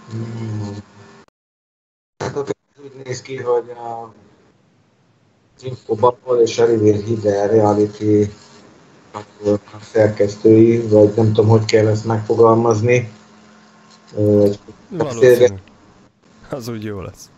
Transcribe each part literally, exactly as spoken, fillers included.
Hmm. Hát ott úgy néz ki, hogy a Infobubble és Oliver Hidden Reality szerkesztői, vagy nem tudom, hogy kell ezt megfogalmazni. Valószínű. Az úgy jó lesz.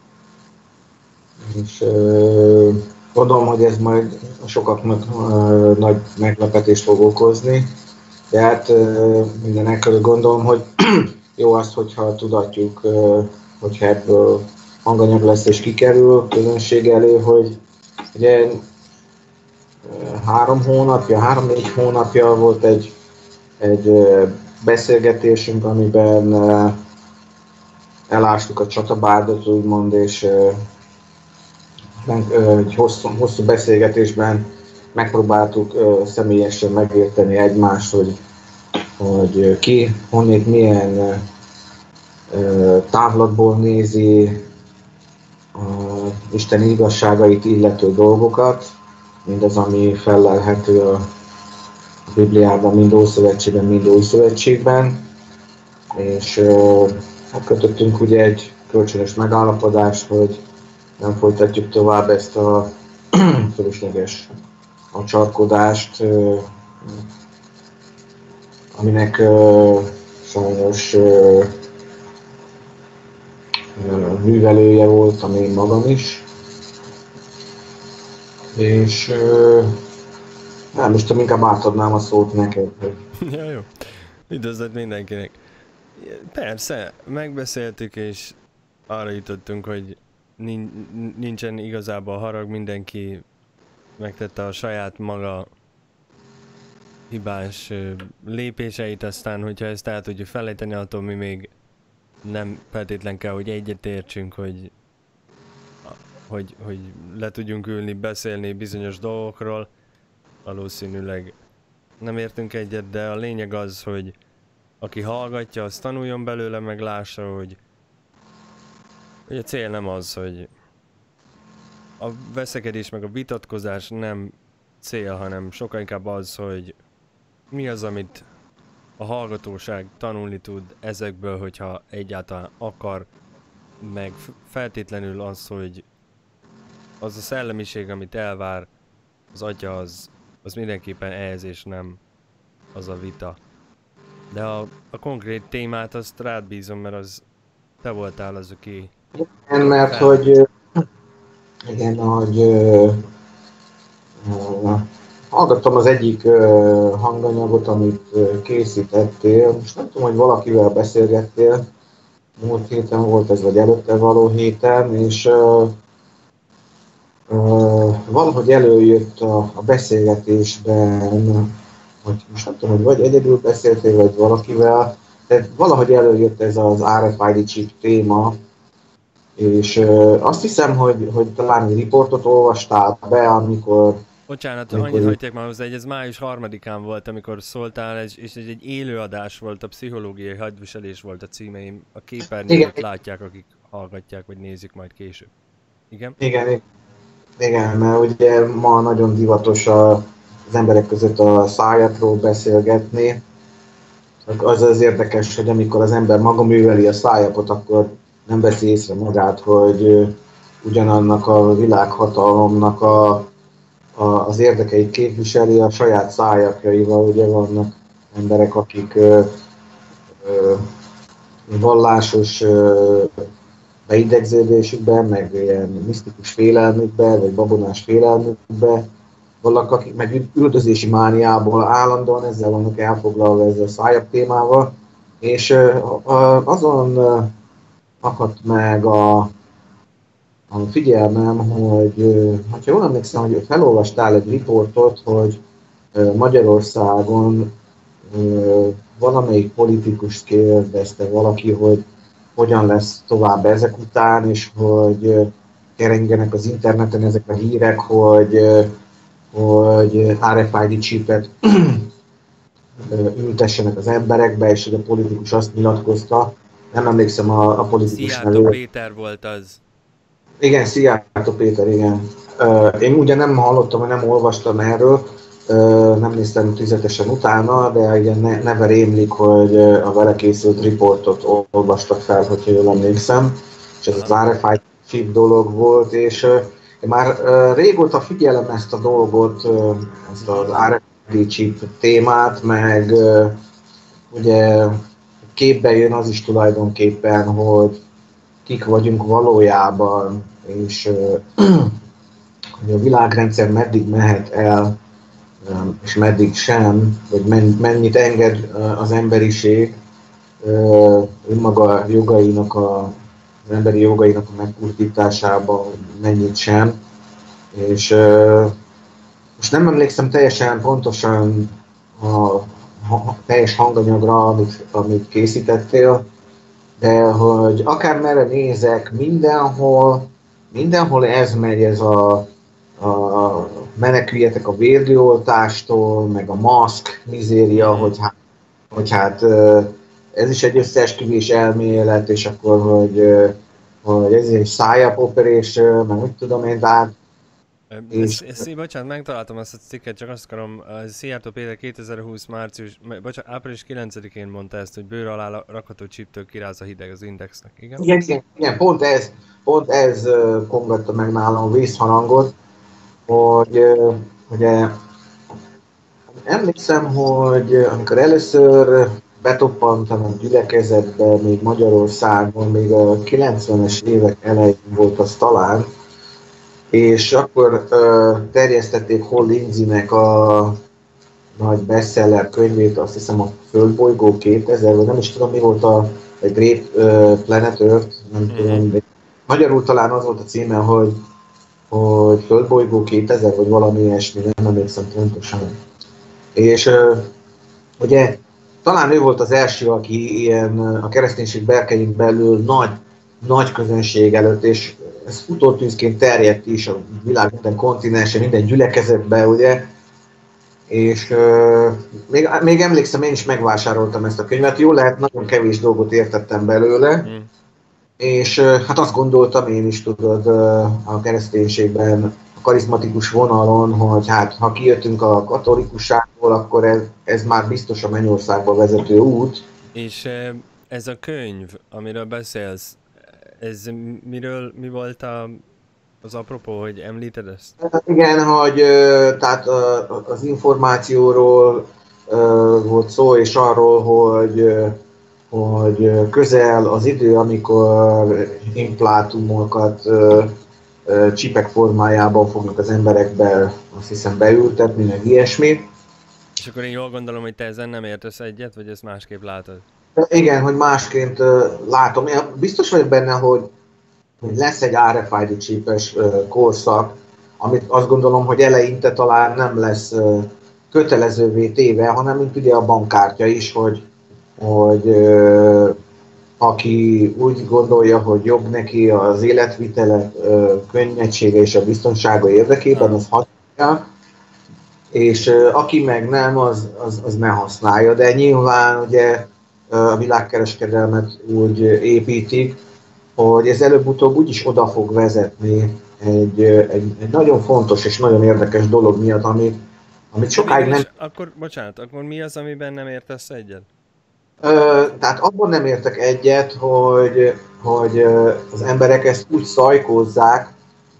És gondolom, hogy ez majd sokaknak nagy meglepetést fog okozni. De hát mindenek gondolom, hogy jó az, hogyha tudatjuk, hogyha ebből hanganyag lesz és kikerül közönség elé, hogy ugye három hónapja, három-négy hónapja volt egy, egy beszélgetésünk, amiben elástuk a csatabárdot, úgymond, és egy hosszú, hosszú beszélgetésben megpróbáltuk személyesen megérteni egymást, hogy, hogy ki, honnét milyen távlatból nézi a Isten igazságait illető dolgokat, mindaz, ami fellelhető a Bibliában, mind Ószövetségben, mind Új Szövetségben, és hát kötöttünk ugye egy kölcsönös megállapodást, hogy nem folytatjuk tovább ezt a fölösleges acsarkodást, aminek sajnos művelője voltam én magam is. És nem, most inkább átadnám a szót neked. Ja, jó. Üdvözlet mindenkinek. Persze, megbeszéltük és arra jutottunk, hogy nincsen igazából harag, mindenki megtette a saját maga hibás lépéseit, aztán hogyha ezt el tudjuk felejteni, attól mi még nem feltétlen kell, hogy egyet értsünk, hogy, hogy, hogy le tudjunk ülni, beszélni bizonyos dolgokról. Valószínűleg nem értünk egyet, de a lényeg az, hogy aki hallgatja, az tanuljon belőle, meg lássa, hogy, hogy a cél nem az, hogy a veszekedés meg a vitatkozás nem cél, hanem sokkal inkább az, hogy mi az, amit a hallgatóság tanulni tud ezekből, hogyha egyáltalán akar, meg feltétlenül az, hogy az a szellemiség, amit elvár az atya, az, az mindenképpen ehhez és nem az a vita. De a, a konkrét témát azt rád bízom, mert az te voltál az, aki... Igen, mert fel... hogy... Igen, hogy... Uh, uh, hallgattam az egyik uh, hanganyagot, amit uh, készítettél. Most nem tudom, hogy valakivel beszélgettél. Múlt héten volt ez, vagy előtte való héten, és uh, uh, valahogy előjött a, a beszélgetésben, hogy most nem tudom, hogy vagy egyedül beszéltél, vagy valakivel, de valahogy előjött ez az er ef i dé chip téma, és uh, azt hiszem, hogy, hogy talán egy riportot olvastál be, amikor... Bocsánat, amikor annyit hagyják már hozzá, hogy ez május harmadikán volt, amikor szóltál, és ez egy élőadás volt, a pszichológiai hadviselés volt a címeim. A képernyőt látják, akik hallgatják, vagy nézik majd később. Igen? Igen, igen, mert ugye ma nagyon divatos a, az emberek között a szájatról beszélgetni. Az az érdekes, hogy amikor az ember maga műveli a szájapot, akkor nem veszi észre magát, hogy ugyanannak a világhatalomnak a, a, az érdekeit képviseli a saját szájapjaival. Ugye vannak emberek, akik ö, ö, vallásos ö, beidegződésükben, meg ilyen misztikus félelmükben, vagy babonás félelmükben, vannak, akik meg üldözési mániából állandóan ezzel vannak elfoglalva, ezzel a szájap témával, és azon akadt meg a, a figyelmem, hogy ha jól emlékszem, hogy felolvastál egy riportot, hogy Magyarországon valamelyik politikust kérdezte valaki, hogy hogyan lesz tovább ezek után, és hogy kerengenek az interneten ezek a hírek, hogy, hogy er ef i dé chipet ültessenek az emberekbe, és hogy a politikus azt nyilatkozta, nem emlékszem a, a politikus nevét. Szijjártó Péter volt az. Igen, Szijjártó Péter, igen. Én ugye nem hallottam, vagy nem olvastam erről, nem néztem tüzetesen utána, de ilyen neve rémlik, hogy a vele készült riportot olvastak fel, hogyha jól emlékszem, és ez az er ef i chip dolog volt, és én már régóta figyelem ezt a dolgot, ezt az er ef i chip témát, meg ugye képbe jön az is tulajdonképpen, hogy kik vagyunk valójában, és hogy a világrendszer meddig mehet el, és meddig sem, vagy mennyit enged az emberiség önmaga jogainak, a, az emberi jogainak a megkurtításában, mennyit sem. És most nem emlékszem teljesen pontosan a, a teljes hanganyagra, amit, amit készítettél, de hogy akármerre nézek, mindenhol, mindenhol ez megy, ez a, a meneküljetek a vérgőoltástól, meg a maszk mizéria, hogy hát, hogy hát ez is egy összeesküvés elmélet, és akkor, hogy, hogy ez egy psyop operation, meg úgy tudom én, de hát és... Ez, ez, bocsánat, megtaláltam azt a cikket, csak azt akarom, Szijjártó Péter kétezer-húsz március, bocsánat, április kilencedikén mondta ezt, hogy bőr alá rakható chiptől kiráz a hideg az Indexnek, igen? Igen, igen, igen, pont ez, pont ez kongatta meg nálam a vészharangot, hogy ugye emlékszem, hogy amikor először betoppantam a gyülekezetbe, még Magyarországon, még a kilencvenes évek elején volt az talán, és akkor uh, terjesztették Hal Lindseynek a nagy bestseller könyvét, azt hiszem a Földbolygó kétezer, vagy nem is tudom mi volt a, a Great uh, Planet Earth, nem mm-hmm. tudom, de magyarul talán az volt a címe, hogy, hogy Földbolygó kétezer, vagy valami ilyesmi, nem emlékszem pontosan. És uh, ugye talán ő volt az első, aki ilyen a kereszténység berkein belül nagy, nagy közönség előtt, és ez utótűzként terjedt is a világ minden kontinensen, minden gyülekezetben, ugye? És uh, még, még emlékszem, én is megvásároltam ezt a könyvet, jól lehet, nagyon kevés dolgot értettem belőle, mm. és uh, hát azt gondoltam én is, tudod, uh, a kereszténységben, a karizmatikus vonalon, hogy hát ha kijöttünk a katolikusságból, akkor ez, ez már biztos a mennyországba vezető út. És uh, ez a könyv, amiről beszélsz, ez miről, mi volt a, az apropó, hogy említed ezt? Igen, hogy tehát az információról volt szó, és arról, hogy, hogy közel az idő, amikor implantátumokat csipek formájában fognak az emberekbe, azt hiszem, beültetni, meg ilyesmi. És akkor én jól gondolom, hogy te ezen nem értesz egyet, vagy ezt másképp látod? Igen, hogy másként uh, látom. Én biztos vagyok benne, hogy, hogy lesz egy er ef i dé chipes uh, korszak, amit azt gondolom, hogy eleinte talán nem lesz uh, kötelezővé téve, hanem mint ugye a bankkártya is, hogy, hogy uh, aki úgy gondolja, hogy jobb neki az életvitele, uh, könnyedsége és a biztonsága érdekében, az használja, és uh, aki meg nem, az, az, az ne használja. De nyilván ugye a világkereskedelmet úgy építik, hogy ez előbb-utóbb úgyis oda fog vezetni egy, egy, egy nagyon fontos és nagyon érdekes dolog miatt, amit, amit sokáig nem... Akkor, bocsánat, akkor mi az, amiben nem értesz egyet? Ö, tehát abban nem értek egyet, hogy, hogy az emberek ezt úgy szajkózzák,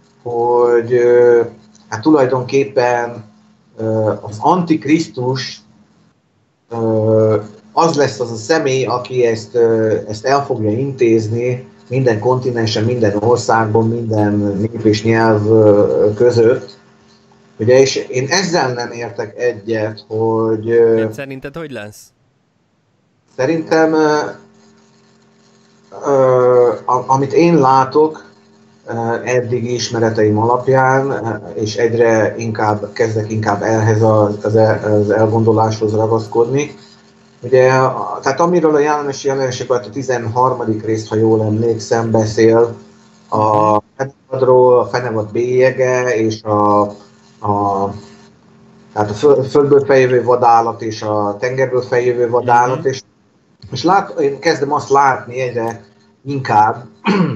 hogy hát tulajdonképpen az Antikrisztus az lesz az a személy, aki ezt, ezt el fogja intézni minden kontinensen, minden országban, minden nép és nyelv között. Ugye, és én ezzel nem értek egyet, hogy... Én szerinted hogy lesz? Szerintem, amit én látok eddigi ismereteim alapján, és egyre inkább kezdek inkább ehhez az, az elgondoláshoz ragaszkodni, ugye, tehát amiről a János jelenések a tizenharmadik rész, ha jól emlékszem, beszél a fenevadról, a fenevad bélyege, és a, a, tehát a földből feljövő vadállat, és a tengerből feljövő vadállat, mm-hmm. és, és lát, én kezdem azt látni egyre inkább,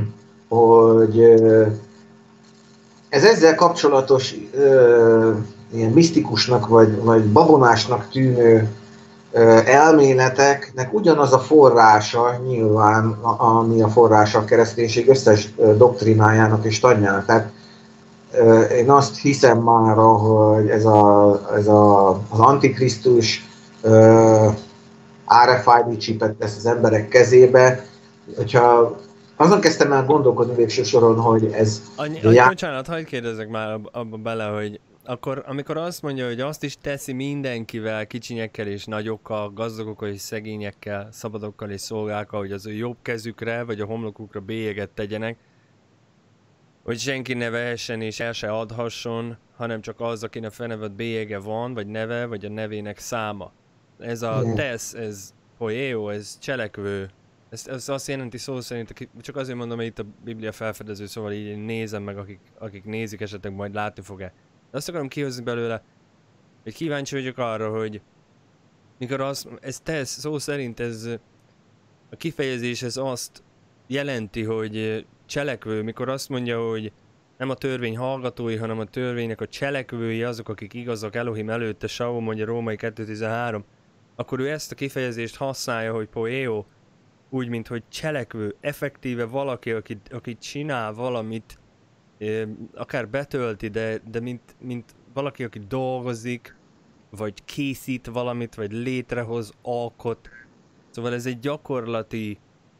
hogy ez ezzel kapcsolatos ilyen misztikusnak vagy, vagy babonásnak tűnő elméleteknek ugyanaz a forrása nyilván, ami a forrása a kereszténység összes doktrinájának és tanjának. Tehát én azt hiszem már, hogy ez, a, ez a, az Antikrisztus er ef i dé csipet tesz az emberek kezébe, hogyha azon kezdtem el gondolkodni végső soron, hogy ez... Annyi, annyi já... bocsánat, hagyd kérdezzek már abba bele, hogy akkor, amikor azt mondja, hogy azt is teszi mindenkivel, kicsinyekkel és nagyokkal, gazdagokkal és szegényekkel, szabadokkal és szolgákkal, hogy az ő jobb kezükre vagy a homlokukra bélyeget tegyenek, hogy senki ne vehessen és el se adhasson, hanem csak az, akinek fenevet bélyege van, vagy neve, vagy a nevének száma. Ez a tesz, ez poéó, ez cselekvő. Ez, ez azt jelenti szó szerint, csak azért mondom, hogy itt a Biblia felfedező, szóval így nézem meg, akik, akik nézik, esetleg majd látni fog-e. De azt akarom kihozni belőle, hogy kíváncsi vagyok arra, hogy mikor az, ez tesz, szó szerint ez a kifejezés ez azt jelenti, hogy cselekvő, mikor azt mondja, hogy nem a törvény hallgatói, hanem a törvénynek a cselekvői azok, akik igazak Elohim előtte, Saul mondja Római kettő tizenhárom, akkor ő ezt a kifejezést használja, hogy poéó, úgy, mint hogy cselekvő, effektíve valaki, aki, aki csinál valamit, akár betölti, de, de mint, mint valaki, aki dolgozik, vagy készít valamit, vagy létrehoz, alkot. Szóval ez egy gyakorlati...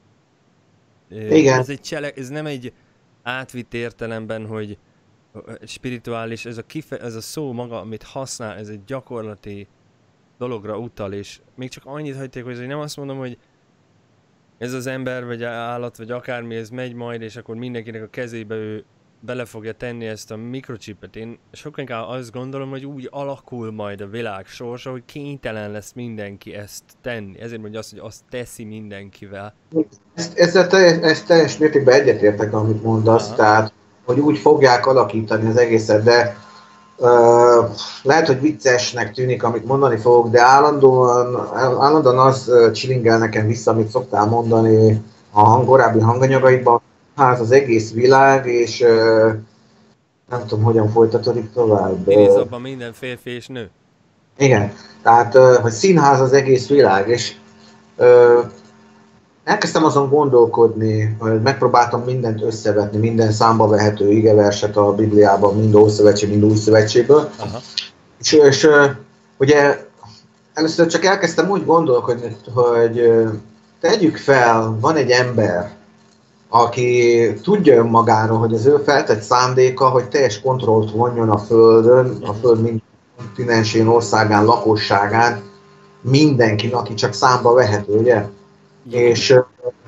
Igen. Ez, egy cselek, ez nem egy átvitt értelemben, hogy spirituális, ez a, kife, ez a szó maga, amit használ, ez egy gyakorlati dologra utal, és még csak annyit hagyték, hogy nem azt mondom, hogy ez az ember, vagy állat, vagy akármi, ez megy majd, és akkor mindenkinek a kezébe ő bele fogja tenni ezt a mikrocsipet. Én sokkal inkább azt gondolom, hogy úgy alakul majd a világ sorsa, hogy kénytelen lesz mindenki ezt tenni. Ezért mondja azt, hogy azt teszi mindenkivel. Ezt, ezzel teljes, ezt teljes mértékben egyetértek, amit mondasz, aha. Tehát, hogy úgy fogják alakítani az egészet, de uh, lehet, hogy viccesnek tűnik, amit mondani fogok, de állandóan, állandóan az uh, csilingel nekem vissza, amit szoktál mondani a hang, korábbi hanganyagaidban, hát az egész világ, és uh, nem tudom, hogyan folytatódik tovább. Nézd abban minden férfi és nő. Igen, tehát, uh, hogy színház az egész világ, és uh, elkezdtem azon gondolkodni, hogy megpróbáltam mindent összevetni, minden számba vehető igeverset a Bibliában, mind Ószövetség, mind Új Szövetségből. Aha. És, és ugye először csak elkezdtem úgy gondolkodni, hogy tegyük fel, van egy ember, aki tudja önmagáról, hogy az ő feltett szándéka, hogy teljes kontrollt vonjon a Földön, a Föld minden kontinensén, országán, lakosságán, mindenkin, aki csak számba vehető, ugye? És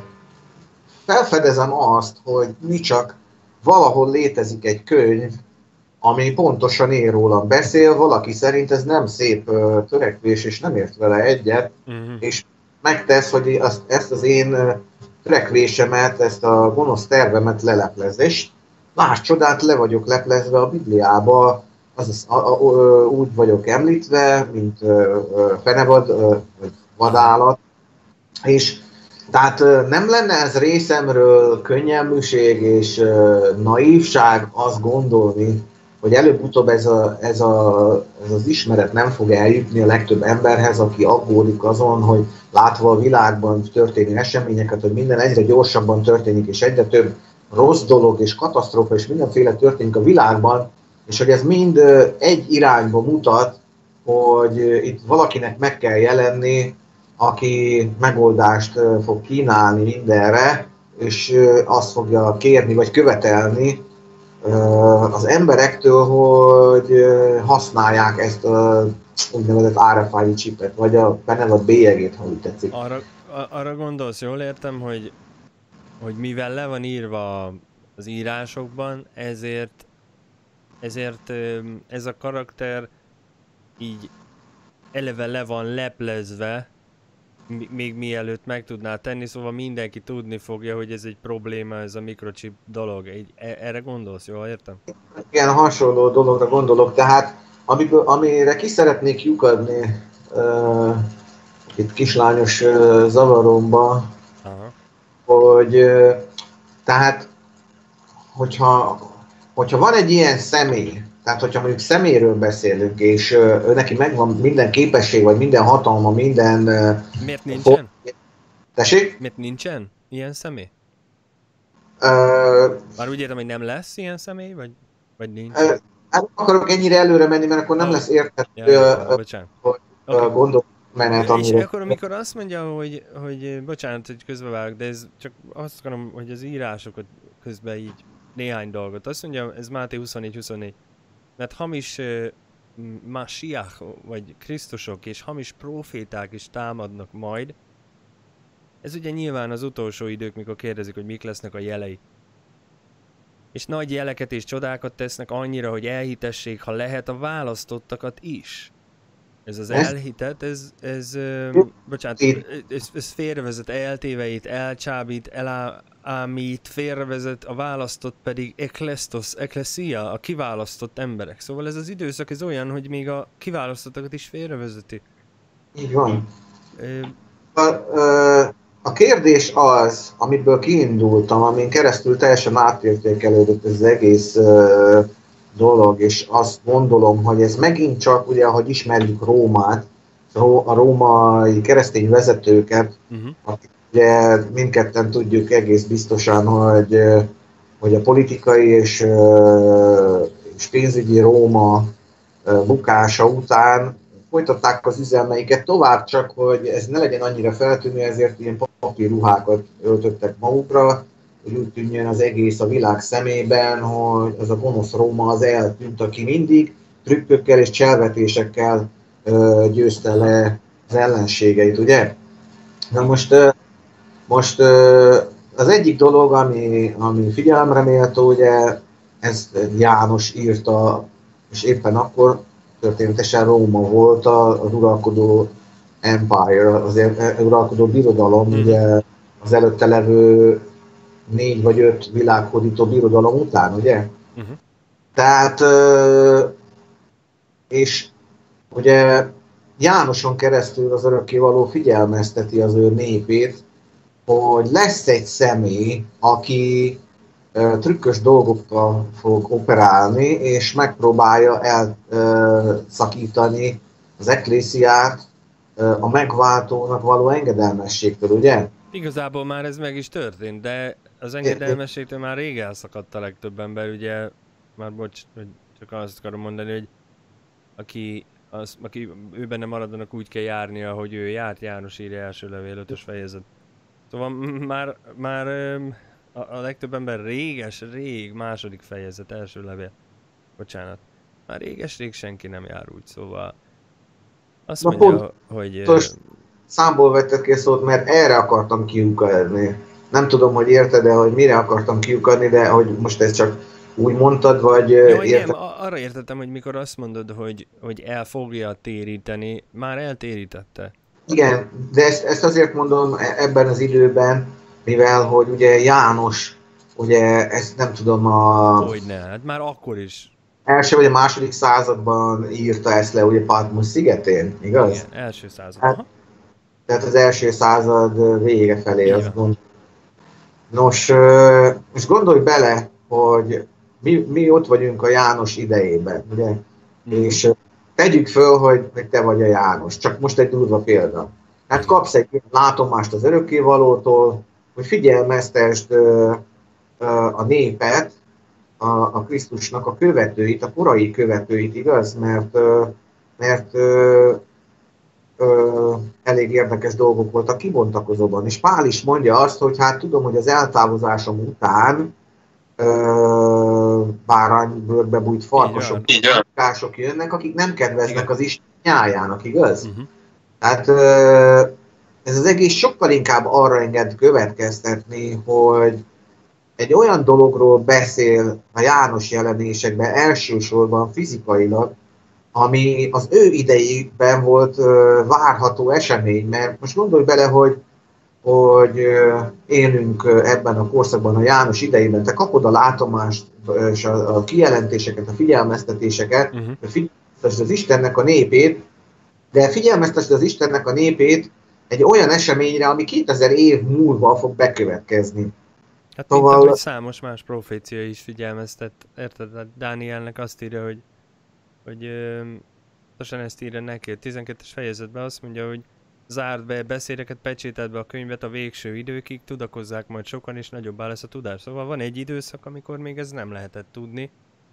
felfedezem azt, hogy mi csak valahol létezik egy könyv, ami pontosan én rólam beszél, valaki szerint ez nem szép törekvés, és nem ért vele egyet, uh-huh. és megtesz, hogy azt, ezt az én törekvésemet, ezt a gonosz tervemet leleplez. És más csodát, le vagyok leplezve a Bibliába, azaz, a, a, a, úgy vagyok említve, mint fenevad, vagy vadállat, és tehát nem lenne ez részemről könnyelműség és naívság azt gondolni, hogy előbb-utóbb ez, a, ez, a, ez az ismeret nem fog eljutni a legtöbb emberhez, aki aggódik azon, hogy látva a világban történő eseményeket, hogy minden egyre gyorsabban történik, és egyre több rossz dolog és katasztrófa és mindenféle történik a világban, és hogy ez mind egy irányba mutat, hogy itt valakinek meg kell jelenni, aki megoldást fog kínálni mindenre, és azt fogja kérni vagy követelni az emberektől, hogy használják ezt a úgynevezett er ef i dé chipet, vagy a benevet bélyegét, ha úgy tetszik. Arra, arra gondolsz, jól értem, hogy, hogy mivel le van írva az írásokban, ezért, ezért ez a karakter így eleve le van leplezve, még mielőtt meg tudná tenni, szóval mindenki tudni fogja, hogy ez egy probléma, ez a mikrochip dolog. Egy, erre gondolsz, jól értem? Igen, hasonló dologra gondolok, tehát amiből, amire ki szeretnék lyukadni uh, itt kislányos uh, zavaromba, aha. hogy uh, tehát, hogyha, hogyha van egy ilyen személy, Tehát, hogyha mondjuk személyről beszélünk, és ő neki megvan minden képesség, vagy minden hatalma, minden... Miért nincsen? Tessék? Miért nincsen ilyen személy? Uh, Már úgy értem, hogy nem lesz ilyen személy, vagy, vagy nincs? Uh, nem akarok ennyire előre menni, mert akkor nem oh. lesz érthető, ja, uh, hogy okay. gondolatmenet, amire... És amire... akkor, amikor azt mondja, hogy, hogy bocsánat, hogy közbevágok, de ez csak azt akarom, hogy az írásokat közben így néhány dolgot. Azt mondja, ez Máté huszonnégy huszonnégy. Mert hamis uh, Masiach, vagy Krisztusok és hamis proféták is támadnak majd. Ez ugye nyilván az utolsó idők, mikor kérdezik, hogy mik lesznek a jelei. És nagy jeleket és csodákat tesznek annyira, hogy elhitessék, ha lehet, a választottakat is. Ez az elhitet, ez, ez, uh, bocsánat, ez, ez félrevezet, eltéveit, elcsábít, elámít, félrevezet, a választott pedig eklesztos, eklesia, a kiválasztott emberek. Szóval ez az időszak ez olyan, hogy még a kiválasztottakat is félrevezeti. Így van. Uh, a, uh, a kérdés az, amiből kiindultam, amin keresztül teljesen átértékelődött ez az egész uh, dolog, és azt gondolom, hogy ez megint csak, ugye, ahogy ismerjük Rómát, a római keresztény vezetőket, uh-huh. akik ugye mindketten tudjuk egész biztosan, hogy, hogy a politikai és, és pénzügyi Róma bukása után folytatták az üzelmeiket tovább, csak hogy ez ne legyen annyira feltűnő, ezért ilyen papírruhákat öltöttek magukra, hogy úgy tűnjön az egész a világ szemében, hogy az a gonosz Róma az eltűnt, aki mindig trükkökkel és cselvetésekkel ö, győzte le az ellenségeit, ugye? Na most, ö, most ö, az egyik dolog, ami, ami figyelemre méltó, ugye, ezt János írta, és éppen akkor történetesen Róma volt az uralkodó empire, az uralkodó birodalom, mm. ugye az előtte levő négy vagy öt világhódító birodalom után, ugye? Uh-huh. Tehát, és ugye Jánoson keresztül az örökkévaló figyelmezteti az ő népét, hogy lesz egy személy, aki trükkös dolgokkal fog operálni, és megpróbálja elszakítani az ekklésziát a megváltónak való engedelmességtől, ugye? Igazából már ez meg is történt, de az engedelmességtől már rég elszakadt a legtöbb ember, ugye, már bocs, hogy csak azt akarom mondani, hogy aki, az, aki ő benne maradnak, úgy kell járnia, ahogy ő járt, János írja első levél, ötös fejezet. Szóval már, már a, a legtöbb ember réges, rég, második fejezet, első levél, bocsánat, már réges-rég senki nem jár úgy, szóval azt Na mondja, pont, hogy... Most számból vettek ki szót, mert erre akartam kiukadni. Nem tudom, hogy érted-e, hogy mire akartam kiukadni, de hogy most ezt csak úgy mondtad, vagy Jó, érted? nem, arra értettem, hogy mikor azt mondod, hogy, hogy el fogja téríteni, már eltérítette. Igen, de ezt, ezt azért mondom ebben az időben, mivel, hogy ugye János, ugye ezt nem tudom a... Hogyne, hát már akkor is. Első vagy a második században írta ezt le, ugye Patmos szigetén, igaz? Igen, első század. Hát, tehát az első század vége felé, azt gondolom. Nos, most gondolj bele, hogy mi, mi ott vagyunk a János idejében, ugye? Mm. És tegyük föl, hogy, hogy te vagy a János, csak most egy durva példa. Hát kapsz egy látomást az örökkévalótól, hogy figyelmeztesd a népet, a, a Krisztusnak a követőit, a korai követőit, igaz? Mert, mert ö, ö, elég érdekes dolgok voltak kibontakozóban. És Pál is mondja azt, hogy hát tudom, hogy az eltávozásom után báránybőrbe bújt farkasok, farkasok jönnek, akik nem kedveznek Igen. az Isten nyájának, igaz? Uh-huh. Tehát ö, ez az egész sokkal inkább arra enged következtetni, hogy egy olyan dologról beszél a János jelenésekben elsősorban fizikailag, ami az ő idejében volt ö, várható esemény, mert most gondolj bele, hogy, hogy ö, élünk ebben a korszakban a János idejében, te kapod a látomást és a, a kijelentéseket, a figyelmeztetéseket, uh-huh. figyelmeztesd az Istennek a népét, de figyelmeztesd az Istennek a népét egy olyan eseményre, ami kétezer év múlva fog bekövetkezni. Hát szóval... mint ahogy számos más profécia is figyelmeztet, érted? Dánielnek azt írja, hogy hogy pontosan ezt írja neki, a tizenkettes fejezetben azt mondja, hogy zárt be beszédeket, pecsételt be a könyvet a végső időkig, tudakozzák majd sokan, és nagyobbá lesz a tudás. Szóval van egy időszak, amikor még ez nem lehetett tudni.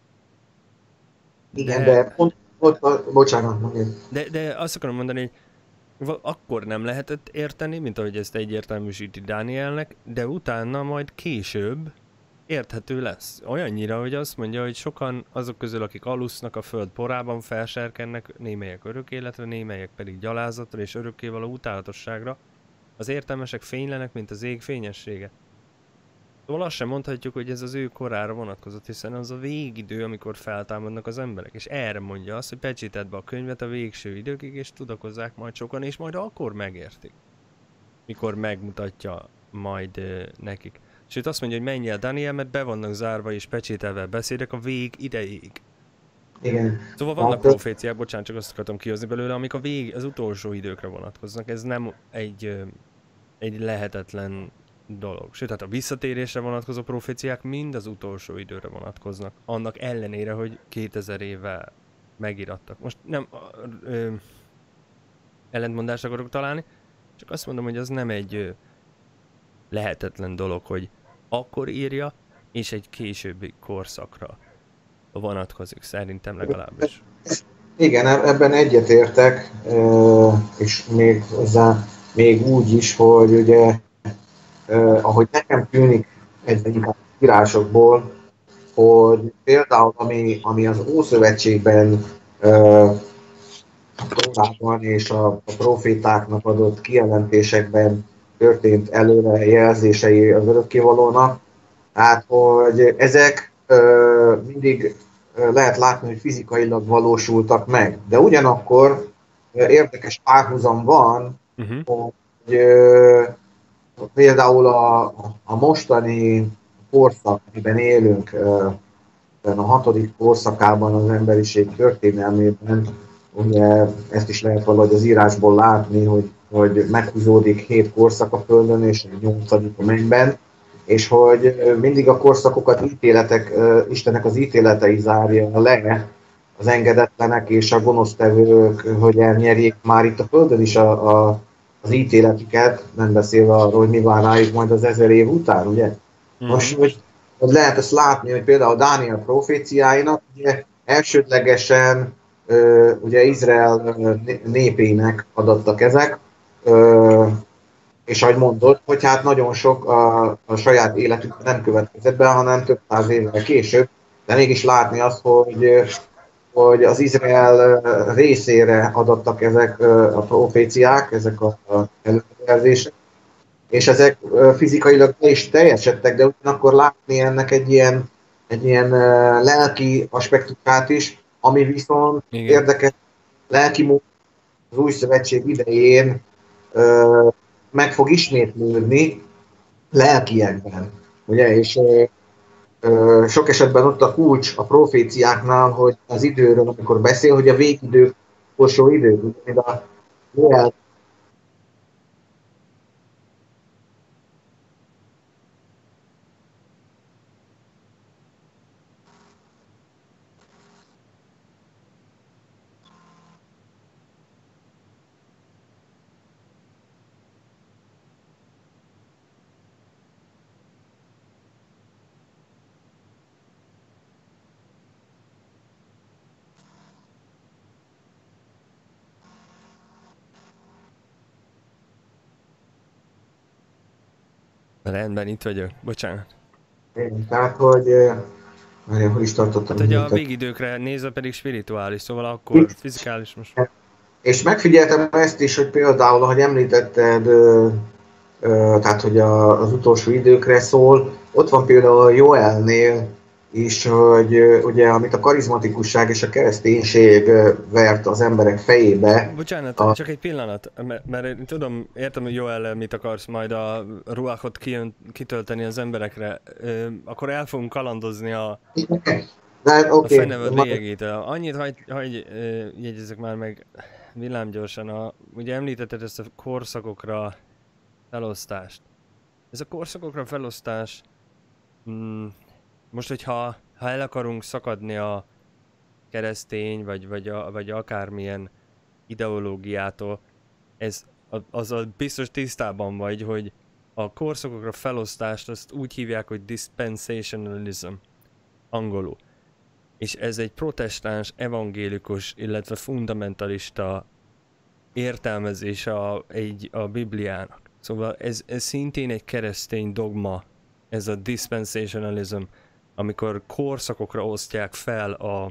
Igen, de, de pont ott, a, bocsánat, mondjuk. De, de azt akarom mondani, hogy akkor nem lehetett érteni, mint ahogy ezt egyértelműsíti Dánielnek, de utána majd később érthető lesz. Olyannyira, hogy azt mondja, hogy sokan azok közül, akik alusznak a föld porában, felserkennek, némelyek örök életre, némelyek pedig gyalázatra és örökkévaló utálatosságra. Az értelmesek fénylenek, mint az ég fényessége. Szóval azt sem mondhatjuk, hogy ez az ő korára vonatkozott, hiszen az a végidő, amikor feltámadnak az emberek. És erre mondja azt, hogy pecsételd be a könyvet a végső időkig, és tudakozzák majd sokan, és majd akkor megértik. Mikor megmutatja majd uh, nekik. Sőt azt mondja, hogy menj el Daniel, mert be vannak zárva és pecsételve beszédek a vég idejéig. Igen. Szóval vannak proféciák, bocsánat, csak azt akartam kihozni belőle, amik a vég, az utolsó időkre vonatkoznak. Ez nem egy, uh, egy lehetetlen dolog. Sőt, hát a visszatérésre vonatkozó proféciák mind az utolsó időre vonatkoznak. Annak ellenére, hogy kétezer éve megirattak. Most nem ö, ö, ellentmondást akarok találni, csak azt mondom, hogy az nem egy ö, lehetetlen dolog, hogy akkor írja, és egy későbbi korszakra vonatkozik, szerintem legalábbis. Igen, ebben egyetértek, és még hozzá még úgy is, hogy ugye Uh, ahogy nekem tűnik egy írásokból, hogy például ami, ami az Ószövetségben uh, Tórában és a, a profétáknak adott kijelentésekben történt előrejelzései az örökkévalónak, hát hogy ezek uh, mindig uh, lehet látni, hogy fizikailag valósultak meg, de ugyanakkor uh, érdekes párhuzam van, uh-huh. hogy uh, például a, a mostani korszak, amiben élünk, a hatodik korszakában az emberiség történelmében, ugye ezt is lehet valahogy az írásból látni, hogy, hogy meghúzódik hét korszak a Földön és a nyolcadik a mennyben, és hogy mindig a korszakokat ítéletek, Istennek az ítéletei zárja le az engedetlenek és a gonosztevők, hogy elnyerjék már itt a Földön is a, a az ítéletüket, nem beszélve arról, hogy mi vár rájuk majd az ezer év után, ugye? Mm. Most hogy, hogy lehet ezt látni, hogy például Dániel proféciáinak ugye, elsődlegesen ö, ugye Izrael népének adattak ezek, ö, és ahogy mondod, hogy hát nagyon sok a, a saját életük nem következett be, hanem több száz évvel később, de mégis látni azt, hogy hogy az Izrael részére adattak ezek a proféciák, ezek a előrejelzések, és ezek fizikailag is teljesedtek, de ugyanakkor látni ennek egy ilyen, egy ilyen lelki aspektusát is, ami viszont igen. Érdekes lelki módon az új szövetség idején meg fog ismétlődni lelkiekben, ugye, és sok esetben ott a kulcs a proféciáknál, hogy az időről, amikor beszél, hogy a végidők, utolsó idők, mint a Joel. Rendben, itt vagyok. Bocsánat. Én, tehát, hogy... Már hol is tartottam? Hát, hogy a végidőkre nézve pedig spirituális, szóval akkor itt, fizikális most. És megfigyeltem ezt is, hogy például, ahogy említetted, ö, ö, tehát, hogy a, az utolsó időkre szól, ott van például a Joelnél is, hogy ugye, amit a karizmatikusság és a kereszténység vert az emberek fejébe. Bocsánat, a... csak egy pillanat, mert, mert én tudom, értem, hogy Joel mit akarsz majd a ruachot kijön, kitölteni az emberekre, ö, akkor el fogunk kalandozni a, De, okay. a feneved lényegétől. Annyit, hogy, hogy jegyezzek már meg villámgyorsan, a, ugye említetted ezt a korszakokra felosztást. Ez a korszakokra felosztás, mm, most hogyha ha el akarunk szakadni a keresztény, vagy, vagy, a, vagy akármilyen ideológiától, ez, azzal biztos tisztában vagy, hogy a korszakokra felosztást azt úgy hívják, hogy dispensationalism, angolul. És ez egy protestáns, evangélikus, illetve fundamentalista értelmezés a, egy, a Bibliának. Szóval ez, ez szintén egy keresztény dogma, ez a dispensationalism, amikor korszakokra osztják fel a,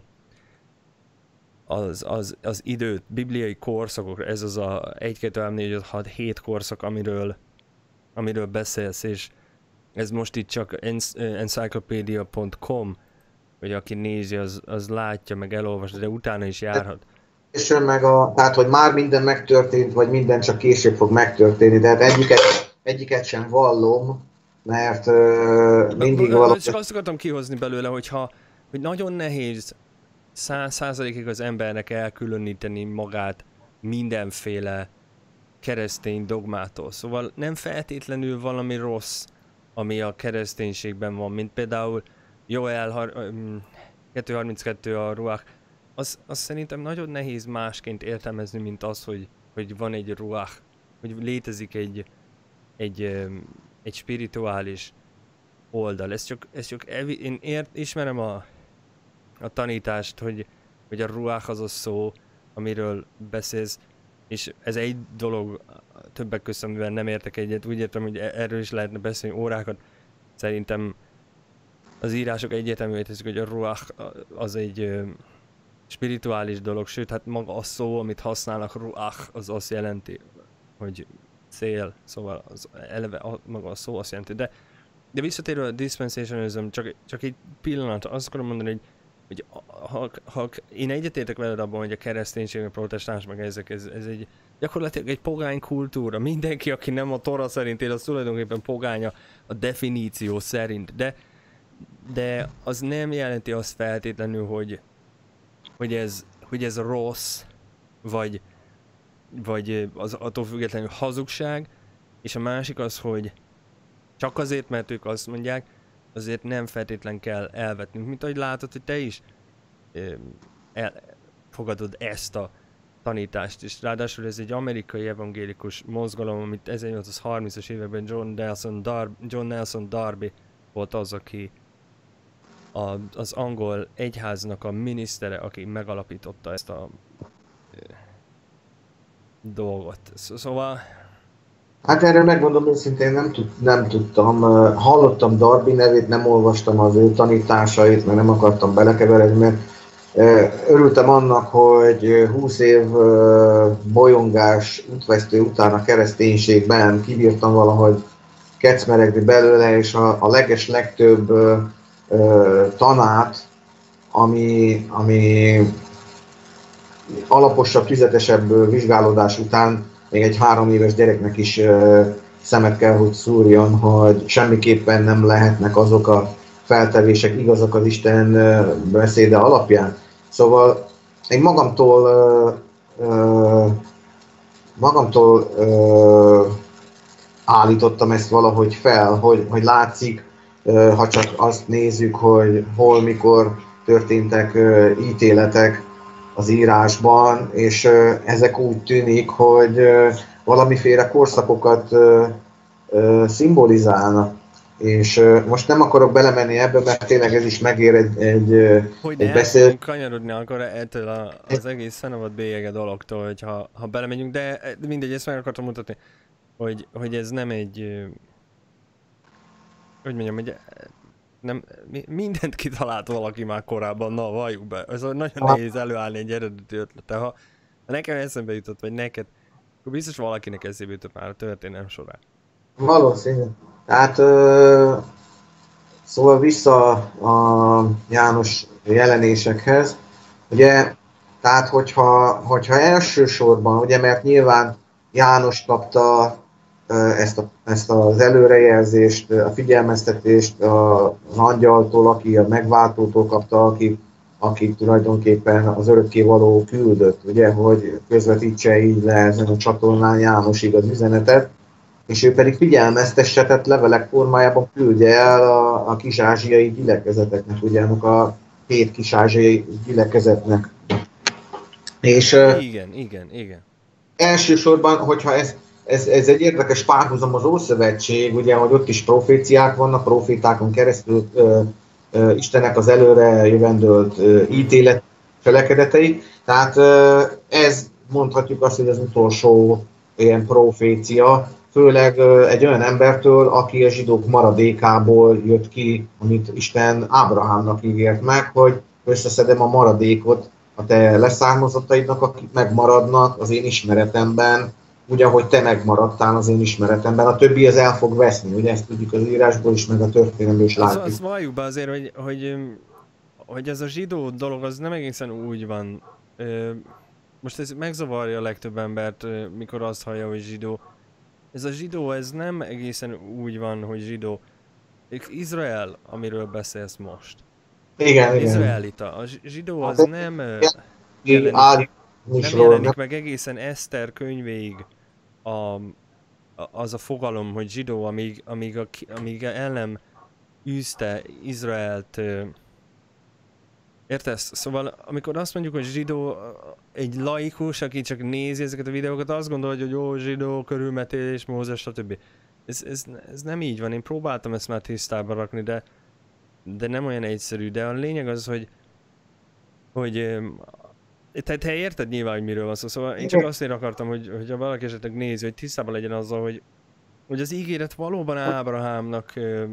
az, az, az időt, bibliai korszakokra, ez az a egy, kettő, három, négy, öt, hat, hét korszak, amiről, amiről beszélsz, és ez most itt csak encyclopedia pont com, hogy aki nézi, az, az látja, meg elolvasja, de utána is járhat. És meg a, tehát, hogy már minden megtörtént, vagy minden csak később fog megtörténni, de hát egyiket, egyiket sem vallom, mert uh, mindig valahogy... Csak azt akartam kihozni belőle, hogyha, hogy nagyon nehéz száz százalékig az embernek elkülöníteni magát mindenféle keresztény dogmától. Szóval nem feltétlenül valami rossz, ami a kereszténységben van, mint például Joel kettő harminckettő a ruach. Az, az szerintem nagyon nehéz másként értelmezni, mint az, hogy, hogy van egy ruach, hogy létezik egy, egy, egy spirituális oldal. Ez csak, ez csak evi, én ért, ismerem a, a tanítást, hogy, hogy a ruach az a szó, amiről beszélsz, és ez egy dolog, többek között, amivel nem értek egyet, úgy értem, hogy erről is lehetne beszélni órákat. Szerintem az írások egyértelművé teszik, hogy a ruach az egy spirituális dolog, sőt, hát maga a szó, amit használnak, ruach, az azt jelenti, hogy cél, szóval az eleve a, maga a szó azt jelenti, de, de visszatérve a dispensationalism, csak, csak egy pillanat, azt akarom mondani, hogy, hogy ha, ha én egyetértek veled abban, hogy a kereszténység, a protestáns, meg ezek, ez, ez egy gyakorlatilag egy pogány kultúra, mindenki, aki nem a Tora szerint él, az tulajdonképpen pogánya a definíció szerint, de, de az nem jelenti azt feltétlenül, hogy hogy ez, hogy ez rossz, vagy, vagy az attól függetlenül hazugság, és a másik az, hogy csak azért, mert ők azt mondják, azért nem feltétlen kell elvetnünk. Mint ahogy látod, hogy te is elfogadod ezt a tanítást, és ráadásul ez egy amerikai evangélikus mozgalom, amit ezernyolcszázharmincas években John Nelson, Dar- John Nelson Darby volt az, aki A, az angol egyháznak a minisztere, aki megalapította ezt a e, dolgot. Szóval... Hát erről megmondom őszintén, nem, tud, nem tudtam. Hallottam Darby nevét, nem olvastam az ő tanításait, mert nem akartam belekeveredni, mert örültem annak, hogy húsz év bolyongás, útvesztő után a kereszténységben kibírtam valahogy kecmeregni belőle, és a, a leges legtöbb tanát, ami, ami alaposabb, tüzetesebb vizsgálódás után még egy három éves gyereknek is szemet kell, hogy szúrjon, hogy semmiképpen nem lehetnek azok a feltevések igazak az Isten beszéde alapján. Szóval én magamtól magamtól állítottam ezt valahogy fel, hogy, hogy látszik, ha csak azt nézzük, hogy hol, mikor történtek ítéletek az írásban, és ezek úgy tűnik, hogy valamiféle korszakokat szimbolizálnak. És most nem akarok belemenni ebbe, mert tényleg ez is megér egy, egy, hogy egy beszél... Hogy kanyarodni akkor ettől a, az egész szenevad bélyege dologtól, hogy ha, ha belemegyünk, de mindegy, ezt meg akartam mutatni, hogy, hogy ez nem egy... Hogy mondjam, hogy nem, mindent kitalált valaki már korábban, na valljuk be. Ez nagyon nehéz előállni egy eredeti ötlete. Ha, ha nekem eszembe jutott, vagy neked, akkor biztos valakinek eszébe jutott már a történelem során. Valószínű. Tehát ö, szóval vissza a János jelenésekhez. Ugye, tehát hogyha, hogyha elsősorban, ugye, mert nyilván János kapta Ezt, a, ezt az előrejelzést, a figyelmeztetést az angyaltól, aki a megváltótól kapta, aki, aki tulajdonképpen az örökkévaló küldött, ugye, hogy közvetítse így le ezen a csatornán Jánosig az üzenetet, és ő pedig figyelmeztesse, tehát levelek formájában küldje el a, a kis ázsiai gyülekezeteknek, ugye, a két kis ázsiai gyülekezetnek. És igen, igen, igen. Elsősorban, hogyha ez, ez, ez egy érdekes párhuzam az Ószövetség, ugye, hogy ott is proféciák vannak, profétákon keresztül ö, ö, Istennek az előre jövendőlt ö, ítélet cselekedetei. Tehát ö, ez mondhatjuk azt, hogy az utolsó ilyen profécia, főleg ö, egy olyan embertől, aki a zsidók maradékából jött ki, amit Isten Ábrahámnak ígért meg, hogy összeszedem a maradékot a te leszármazottaidnak, akik megmaradnak az én ismeretemben, úgy, ahogy te megmaradtál az én ismeretemben. A többi az el fog veszni, ugye ezt tudjuk az írásból is, meg a történelemből is látjuk. Az, az valljuk be azért, hogy, hogy, hogy ez a zsidó dolog, az nem egészen úgy van. Most ez megzavarja a legtöbb embert, mikor azt hallja, hogy zsidó. Ez a zsidó, ez nem egészen úgy van, hogy zsidó. Izrael, amiről beszélsz most. Igen, igen. Izraelita. A zsidó az hát, nem, jelenik, jelenik, nem jelenik meg egészen Eszter könyvéig a, az a fogalom, hogy zsidó, amíg, amíg, a, amíg el nem űzte Izraelt. Értesz? Szóval amikor azt mondjuk, hogy zsidó, egy laikus, aki csak nézi ezeket a videókat, azt gondolja, hogy jó, zsidó, körülmetélés, Mózes, stb. Ez, ez, ez nem így van. Én próbáltam ezt már tisztába rakni, de de nem olyan egyszerű, de a lényeg az, hogy hogy te, te érted nyilván, hogy miről van szó, szóval én csak azért akartam, hogy, hogy ha valaki esetleg nézi, hogy tisztában legyen azzal, hogy, hogy az ígéret valóban Ábrahámnak ö,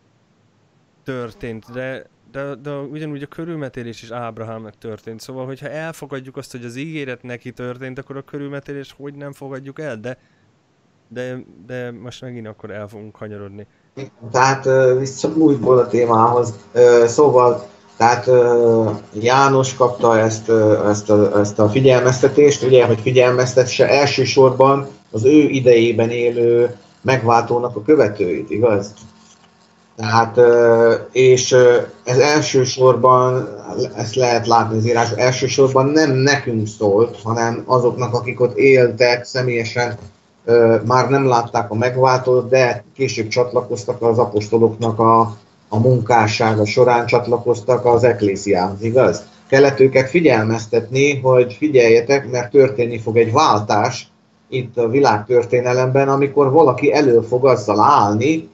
történt, de, de, de ugyanúgy a körülmetélés is Ábrahámnak történt, szóval hogyha elfogadjuk azt, hogy az ígéret neki történt, akkor a körülmetélés hogy nem fogadjuk el, de de, de most megint akkor el fogunk kanyarodni. Tehát vissza újból a témához. Szóval, tehát János kapta ezt, ezt, a, ezt a figyelmeztetést, ugye, hogy figyelmeztesse elsősorban az ő idejében élő megváltónak a követőit, igaz? Tehát, és ez elsősorban, ezt lehet látni az írás, elsősorban nem nekünk szólt, hanem azoknak, akik ott éltek személyesen, már nem látták a megváltót, de később csatlakoztak az apostoloknak a, a munkássága során, csatlakoztak az eklésiához, igaz? Kellett őket figyelmeztetni, hogy figyeljetek, mert történni fog egy váltás itt a világtörténelemben, amikor valaki elő fog azzal állni,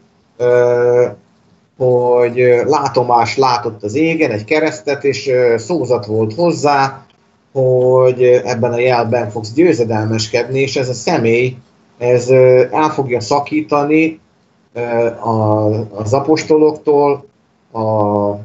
hogy látomás látott az égen, egy keresztet, és szózat volt hozzá, hogy ebben a jelben fogsz győzedelmeskedni, és ez a személy ez el fogja szakítani az apostoloktól, a, a,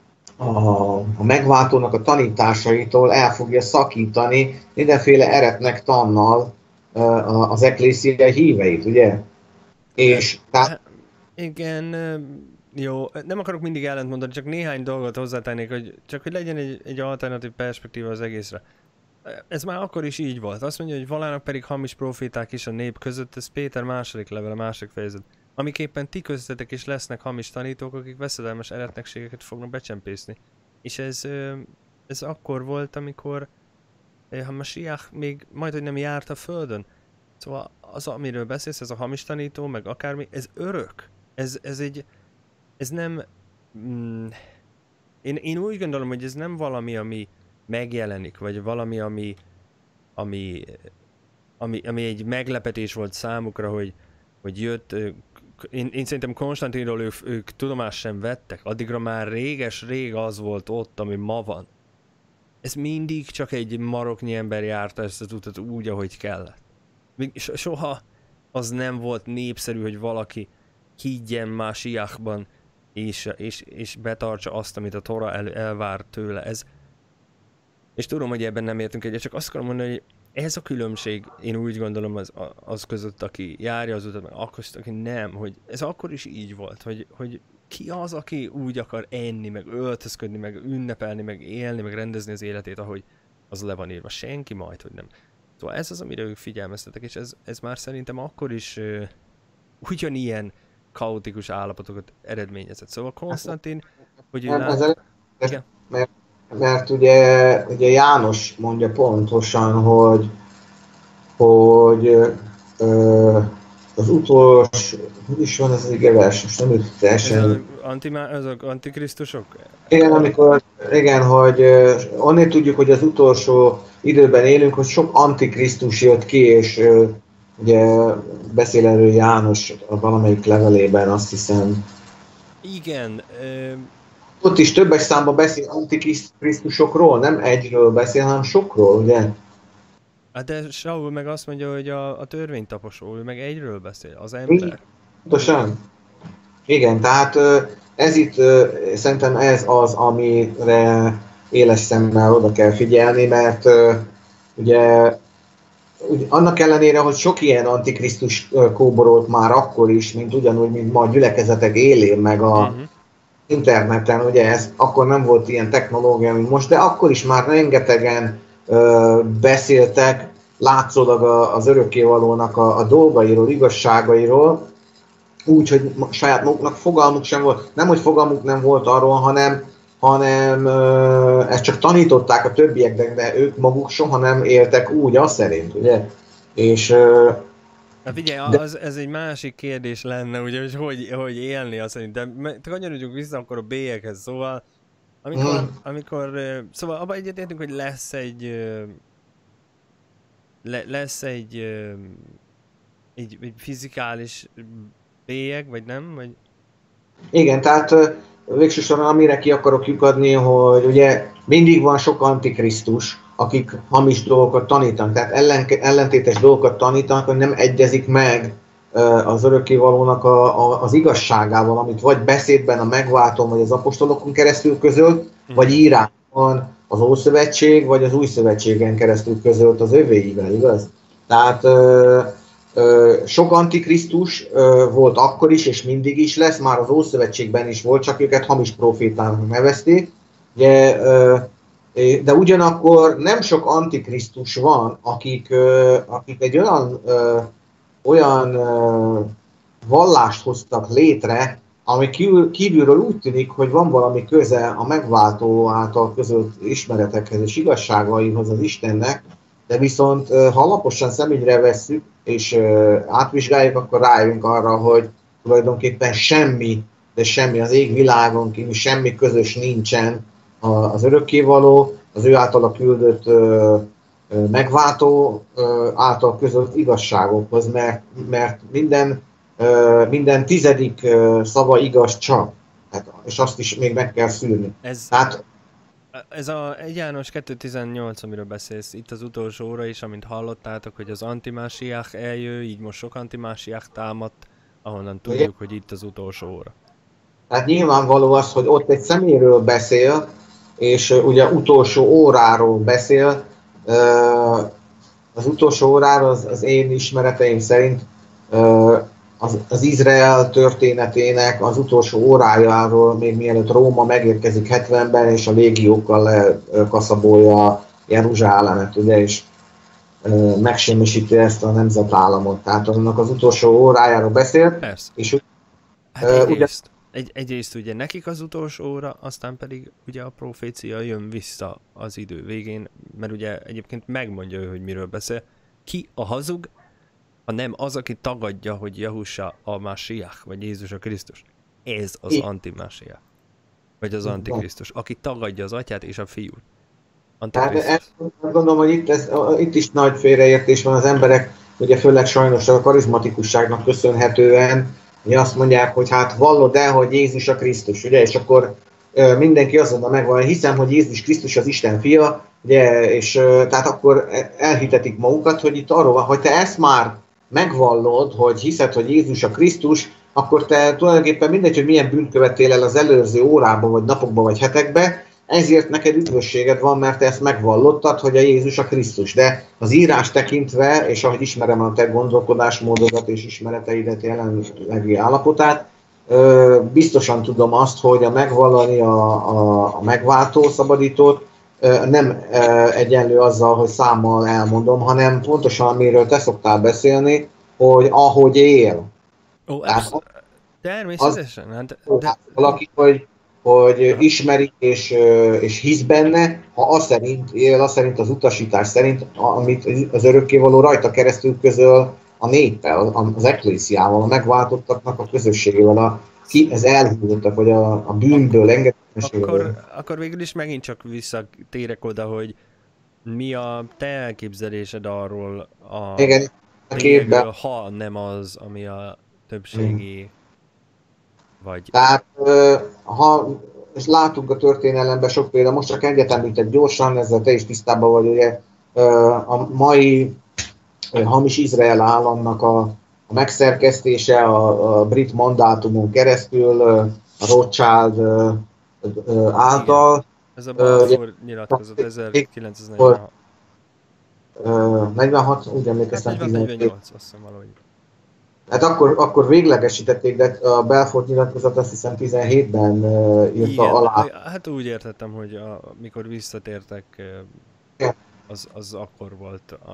a megváltónak a tanításaitól, el fogja szakítani mindenféle eretnek tannal az eklészia híveit, ugye? És tehát... Igen, jó, nem akarok mindig ellentmondani, csak néhány dolgot hozzátennék, hogy csak hogy legyen egy, egy alternatív perspektíva az egészre. Ez már akkor is így volt. Azt mondja, hogy valának pedig hamis proféták is a nép között, ez Péter második levele, második fejezet. Amiképpen ti köztetek is lesznek hamis tanítók, akik veszedelmes eretnekségeket fognak becsempészni. És ez, ez akkor volt, amikor a Masiach még majdhogy nem járt a földön. Szóval az, amiről beszélsz, ez a hamis tanító, meg akármi, ez örök. Ez, ez egy, ez nem... Mm, én, én úgy gondolom, hogy ez nem valami, ami megjelenik, vagy valami, ami, ami, ami, ami egy meglepetés volt számukra, hogy, hogy jött, én, én szerintem Konstantinról ők, ők tudomást sem vettek, addigra már réges-rég az volt ott, ami ma van. Ez mindig csak egy maroknyi ember járta ezt az utat úgy, ahogy kellett. Soha az nem volt népszerű, hogy valaki higgyen Másiachban, és, és, és betartsa azt, amit a Tóra el, elvár tőle. Ez, és tudom, hogy ebben nem értünk egyet, csak azt akarom mondani, hogy ez a különbség, én úgy gondolom, az, az között, aki járja az utat, meg akkor között, aki nem, hogy ez akkor is így volt, hogy, hogy ki az, aki úgy akar enni, meg öltözködni, meg ünnepelni, meg élni, meg rendezni az életét, ahogy az le van írva. Senki majd, hogy nem. Szóval ez az, amire ők figyelmeztetek, és ez, ez már szerintem akkor is uh, ugyanilyen kaotikus állapotokat eredményezett. Szóval Konstantin, hogy ő lát... Mert, mert ugye, ugye János mondja pontosan, hogy, hogy ö, az utolsó, hogy is van ez az igevers, most nem jut Ez az, teljesen. antimá, azok antikrisztusok? Igen, amikor, igen, hogy uh, onnél tudjuk, hogy az utolsó időben élünk, hogy sok antikrisztus jött ki, és uh, ugye beszél erről János a valamelyik levelében, azt hiszem. Igen. Ö... Ott is többes számban beszél antikrisztusokról, nem egyről beszél, hanem sokról, ugye? Hát de Saul meg azt mondja, hogy a, a törvénytaposó, ő meg egyről beszél, az ember. Pontosan. Igen, tehát ez itt, szerintem ez az, amire éles szemmel oda kell figyelni, mert ugye, ugye annak ellenére, hogy sok ilyen antikrisztus kóborolt már akkor is, mint ugyanúgy, mint ma a gyülekezetek élén, meg a uh-huh. interneten, ugye ez akkor nem volt ilyen technológia, mint most, de akkor is már rengetegen ö, beszéltek látszólag a, az örökkévalónak a, a dolgairól, igazságairól, úgy, hogy saját maguknak fogalmuk sem volt, nem, hogy fogalmuk nem volt arról, hanem, hanem ö, ezt csak tanították a többieknek, de ők maguk soha nem éltek úgy, azt szerint, ugye? És... Ö, hát figyelj, az, ez egy másik kérdés lenne, ugye, hogy hogy, hogy élni azt szerintem. Kanyarodjunk vissza akkor a bélyeghez, szóval amikor, hmm. amikor szóval abban egyetértünk, hogy lesz egy le, lesz egy, egy egy fizikális bélyeg, vagy nem? Vagy... Igen, tehát végsősorban amire ki akarok lyukadni, hogy ugye mindig van sok antikrisztus, akik hamis dolgokat tanítanak, tehát ellen, ellentétes dolgokat tanítanak, hogy nem egyezik meg az örökkévalónak a, a, az igazságával, amit vagy beszédben a megváltón, vagy az apostolokon keresztül közölt, mm. vagy írásban az Ószövetség, vagy az Új Szövetségen keresztül közölt az övéivel, igaz? Tehát ö, ö, sok antikrisztus ö, volt akkor is, és mindig is lesz, már az Ószövetségben is volt, csak őket hamis profétának nevezték. Ugye, ö, de ugyanakkor nem sok antikrisztus van, akik, ö, akik egy olyan ö, olyan uh, vallást hoztak létre, ami kívül, kívülről úgy tűnik, hogy van valami köze a megváltó által közölt ismeretekhez és igazságaihoz az Istennek, de viszont uh, ha alaposan szemügyre vesszük és uh, átvizsgáljuk, akkor rájövünk arra, hogy tulajdonképpen semmi, de semmi az égvilágon kívül, semmi közös nincsen az örökkévaló, az ő általa küldött uh, megváltó által közölt igazságokhoz, mert, mert minden, minden tizedik szava igaz csak, hát, és azt is még meg kell szűrni. Ez, hát, ez a egy János kettő tizennyolc, amiről beszélsz, itt az utolsó óra is, amint hallottátok, hogy az antimásiák eljő, így most sok antimásiák támadt, ahonnan tudjuk, ugye? Hogy itt az utolsó óra. Hát nyilvánvaló az, hogy ott egy személyről beszél, és ugye utolsó óráról beszél. Az utolsó órára az, az én ismereteim szerint az, az Izrael történetének az utolsó órájáról, még mielőtt Róma megérkezik hetvenben, és a légiókkal lekaszabolja Jeruzsálemet, ugye, és megsemmisíti ezt a nemzetállamot. Tehát annak az utolsó órájáról beszélt. Persze. És, hát egyrészt, ugye, egy, egyrészt ugye nekik az utolsó óra, aztán pedig ugye a profécia jön vissza az idő végén, mert ugye egyébként megmondja ő, hogy miről beszél. Ki a hazug, ha nem az, aki tagadja, hogy Jahusá a Másiás, vagy Jézus a Krisztus. Ez az antimásiás. Vagy az antikrisztus, aki tagadja az atyát és a fiút. Tehát ezt gondolom, hogy itt, ez, itt is nagy félreértés van az emberek, ugye főleg sajnos a karizmatikusságnak köszönhetően, ugye azt mondják, hogy hát vallod el, hogy Jézus a Krisztus, ugye, és akkor ö, mindenki azonnal megvan, hiszem, hogy Jézus Krisztus az Isten fia, ugye, és ö, tehát akkor elhitetik magukat, hogy itt arról van, hogy te ezt már megvallod, hogy hiszed, hogy Jézus a Krisztus, akkor te tulajdonképpen mindegy, hogy milyen bűnt követtél el az előző órában, vagy napokban, vagy hetekben, ezért neked üdvösséged van, mert te ezt megvallottad, hogy a Jézus a Krisztus. De az írás tekintve, és ahogy ismerem a te gondolkodásmódodat és ismereteidet jelenlegi állapotát, biztosan tudom azt, hogy a megvallani a, a, a megváltó szabadítót nem egyenlő azzal, hogy számmal elmondom, hanem pontosan amiről te szoktál beszélni, hogy ahogy él. Ó, tehát, természetesen. Az, hát, de... valaki, hogy hogy ismeri és, és hisz benne, ha az szerint él, az szerint az utasítás szerint, amit az örökkévaló rajta keresztül közöl a néppel, az ekklésiával, a megváltottaknak a közösségével, a, ki ez elhívottak, vagy a, a bűnből, engedetlenségből. Akkor, akkor végül is megint csak visszatérek oda, hogy mi a te elképzelésed arról a Igen, a képben. ha nem az, ami a többségi, vagy... Tehát ha és látunk a történelemben sok példa, most csak egyet említek gyorsan, ezzel te is tisztában vagy, ugye a mai hamis Izrael államnak a, a megszerkesztése a, a brit mandátumon keresztül, a Rothschild által. Igen. Ez a Balfour nyilatkozat ezerkilencszáznegyvenhat. negyvenhat, úgy emlékeztem, negyvennyolc, azt hiszem valahogy. Hát akkor, akkor véglegesítették, de a Balfour nyilatkozat azt hiszem tizenhétben uh, írta igen, alá. Hát úgy értettem, hogy amikor visszatértek, az, az akkor volt a,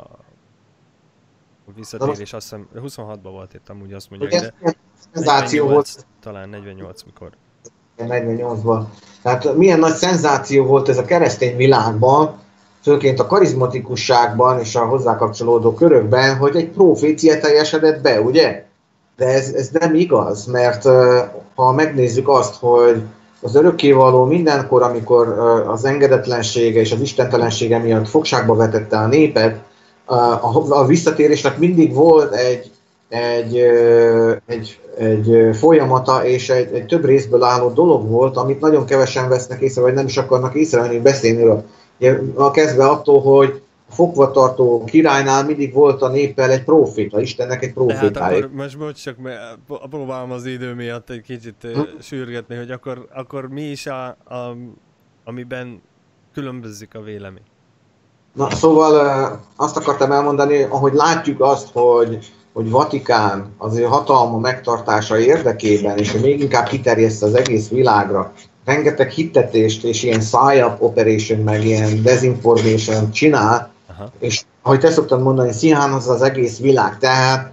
a visszatérés, azt hiszem huszonhatban volt itt amúgy azt mondják, de szenzáció volt. Talán negyvennyolc mikor. negyvennyolcban. Tehát milyen nagy szenzáció volt ez a keresztény világban, főként a karizmatikusságban és a hozzá kapcsolódó körökben, hogy egy profécia teljesedett be, ugye? De ez, ez nem igaz, mert ha megnézzük azt, hogy az örökkévaló mindenkor, amikor az engedetlensége és az istentelensége miatt fogságba vetette a népet, a, a visszatérésnek mindig volt egy, egy, egy, egy folyamata és egy, egy több részből álló dolog volt, amit nagyon kevesen vesznek észre, vagy nem is akarnak észrevenni, beszélni róla. A kezdve attól, hogy a fogvatartó királynál mindig volt a néppel egy próféta, Istennek egy prófétája. Tehát akkor most bocs, csak próbálom az idő miatt egy kicsit hm? sürgetni, hogy akkor, akkor mi is a, a, amiben különbözik a vélemény. Na szóval azt akartam elmondani, ahogy látjuk azt, hogy, hogy Vatikán az ő hatalma megtartása érdekében, és hogy még inkább kiterjeszte az egész világra, rengeteg hittetést és ilyen psy-up operation, meg ilyen desinformation csinál, aha. És ahogy te szoktad mondani, színház az egész világ. Tehát,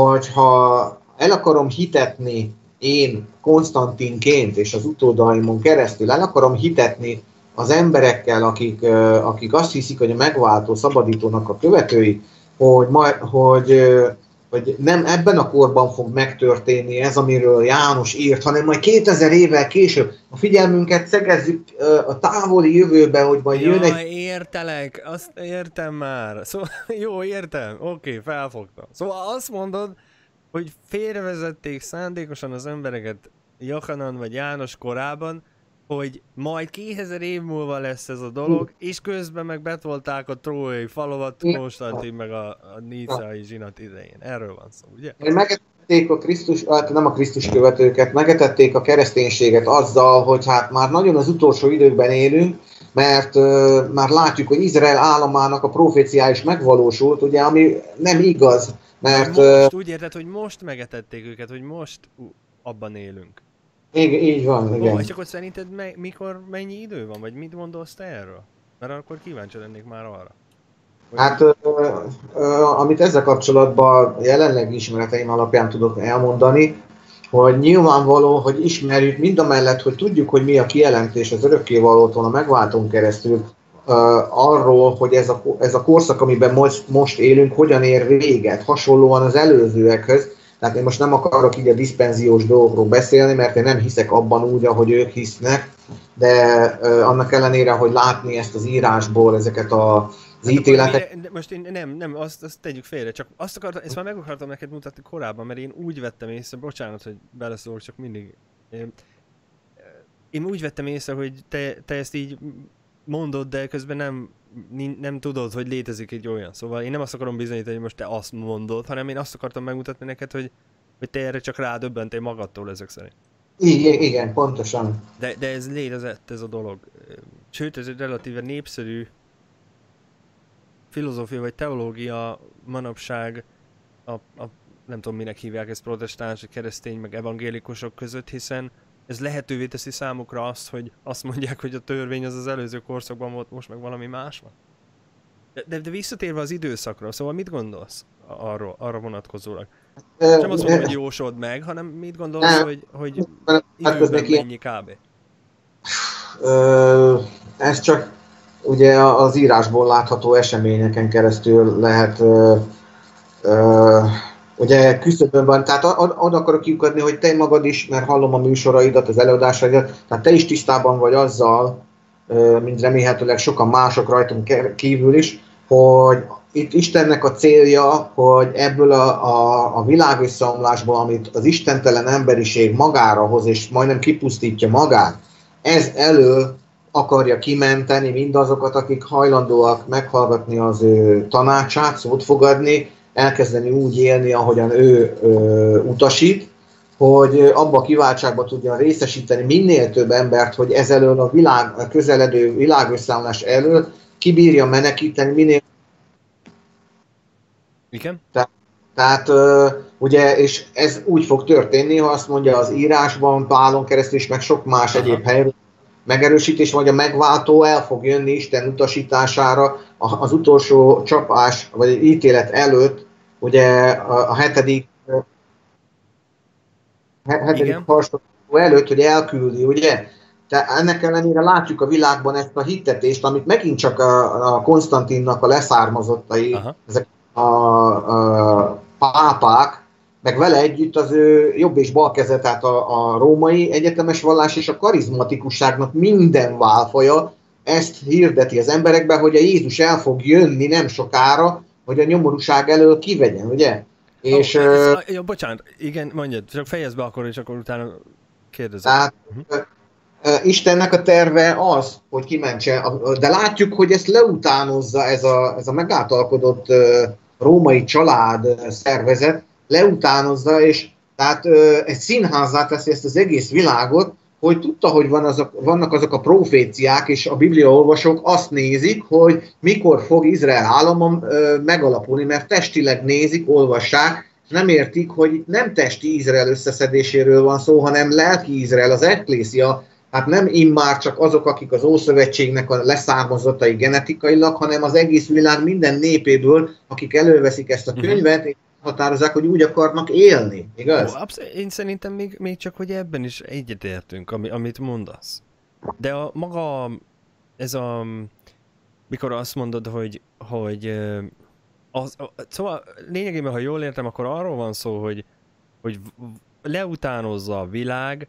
hogyha el akarom hitetni én Konstantinként és az utódaimon keresztül, el akarom hitetni az emberekkel, akik, akik azt hiszik, hogy a megváltó szabadítónak a követői, hogy, majd, hogy, hogy nem ebben a korban fog megtörténni ez, amiről János írt, hanem majd kétezer évvel később a figyelmünket szegezzük a távoli jövőbe, hogy majd jaj, jön egy... értelek, azt értem már. Szóval, jó, értem, oké, okay, felfogtam. Szóval azt mondod, hogy félrevezették szándékosan az embereket Johanan vagy János korában, hogy majd kétezer év múlva lesz ez a dolog, és közben meg betolták a trójai falavat Konstantin meg a, a níceai zsinat idején. Erről van szó, ugye? Megetették a Krisztus, hát nem a Krisztus követőket, megetették a kereszténységet azzal, hogy hát már nagyon az utolsó időkben élünk, mert uh, már látjuk, hogy Izrael államának a proféciája is megvalósult, ugye, ami nem igaz, mert... Most uh, úgy érted, hogy most megetették őket, hogy most uh, abban élünk. Így, így van, igen. Ó, és akkor szerinted me- mikor, mennyi idő van, vagy mit gondolsz te erről? Mert akkor kíváncsi lennék már arra. Hogy hát, ö, ö, amit ezzel kapcsolatban jelenleg ismereteim alapján tudok elmondani, hogy nyilvánvaló, hogy ismerjük mindamellett, hogy tudjuk, hogy mi a kijelentés az örökkévalótól a megváltón keresztül, ö, arról, hogy ez a, ez a korszak, amiben most, most élünk, hogyan ér véget, hasonlóan az előzőekhez. Tehát én most nem akarok így a diszpenziós dolgokról beszélni, mert én nem hiszek abban úgy, ahogy ők hisznek, de uh, annak ellenére, hogy látni ezt az írásból, ezeket a, az ítéletek... Most én nem, nem, azt, azt tegyük félre, csak azt akartam, ezt már meg akartam neked mutatni korábban, mert én úgy vettem észre, bocsánat, hogy beleszólok, csak mindig... Én, én úgy vettem észre, hogy te, te ezt így mondod, de közben nem, nem tudod, hogy létezik egy olyan. Szóval én nem azt akarom bizonyítani, hogy most te azt mondod, hanem én azt akartam megmutatni neked, hogy, hogy te erre csak rádöbbentél magadtól ezek szerint. Igen, igen, pontosan. De, de ez létezett ez a dolog. Sőt, ez egy relatíve népszerű filozófia vagy teológia manapság a, a nem tudom minek hívják ezt, protestáns, keresztény, meg evangélikusok között, hiszen ez lehetővé teszi számukra azt, hogy azt mondják, hogy a törvény az az előző korszakban volt, most meg valami más van. De, de, de visszatérve az időszakra, szóval mit gondolsz arról, arra vonatkozólag? Nem azt mondom, hogy jósold meg, hanem mit gondolsz, hogy, hogy időben mennyi kb? Ez csak ugye az írásból látható eseményeken keresztül lehet ö, ö, ugye küszöbön van, tehát oda akarok kiukadni, hogy te magad is, mert hallom a műsoraidat, az előadásaidat, tehát te is tisztában vagy azzal, mint remélhetőleg sokan mások rajtunk kívül is, hogy itt Istennek a célja, hogy ebből a, a, a világösszeomlásból, amit az istentelen emberiség magára hoz, és majdnem kipusztítja magát, ez elől akarja kimenteni mindazokat, akik hajlandóak meghallgatni az ő tanácsát, szót fogadni, elkezdeni úgy élni, ahogyan ő ö, utasít, hogy abba a kiváltságba tudjon részesíteni minél több embert, hogy ez elől a, világ, a közeledő világösszámlás elől kibírja menekíteni minél. Igen? Te, tehát ö, ugye, és ez úgy fog történni, ha azt mondja az írásban, Pálon keresztül is, meg sok más Aha. egyéb helyről, megerősítés, vagy a megváltó el fog jönni Isten utasítására az utolsó csapás, vagy ítélet előtt, ugye a, a hetedik, hetedik harcok előtt, hogy elküldi, ugye? Tehát ennek ellenére látjuk a világban ezt a hittetést, amit megint csak a, a Konstantinnak a leszármazottai, Aha. ezek a, a pápák, meg vele együtt az ő jobb és bal keze, tehát a, a római egyetemes vallás és a karizmatikusságnak minden válfaja ezt hirdeti az emberekben, hogy a Jézus el fog jönni nem sokára, hogy a nyomorúság elől kivegyen, ugye? Oh, és, ez, uh, ja, bocsánat, igen, mondjad, csak fejezd be akkor, és akkor utána kérdezem. Tehát uh-huh. uh, Istennek a terve az, hogy kimentse, de látjuk, hogy ezt leutánozza ez a, ez a megáltalkodott uh, római család szervezet, leutánozza, és tehát ö, egy színházzá teszi ezt az egész világot, hogy tudta, hogy van azok, vannak azok a proféciák, és a bibliaolvasók azt nézik, hogy mikor fog Izrael állama ö, megalapulni, mert testileg nézik, olvassák, és nem értik, hogy nem testi Izrael összeszedéséről van szó, hanem lelki Izrael, az ekklészia, hát nem immár csak azok, akik az Ószövetségnek a leszármazottai genetikailag, hanem az egész világ minden népéből, akik előveszik ezt a könyvet, és határozzák, hogy úgy akarnak élni, igaz? Ó, én szerintem még, még csak, hogy ebben is egyetértünk, ami, amit mondasz. De a maga, ez a, mikor azt mondod, hogy, hogy az, szóval lényegében, ha jól értem, akkor arról van szó, hogy, hogy leutánozza a világ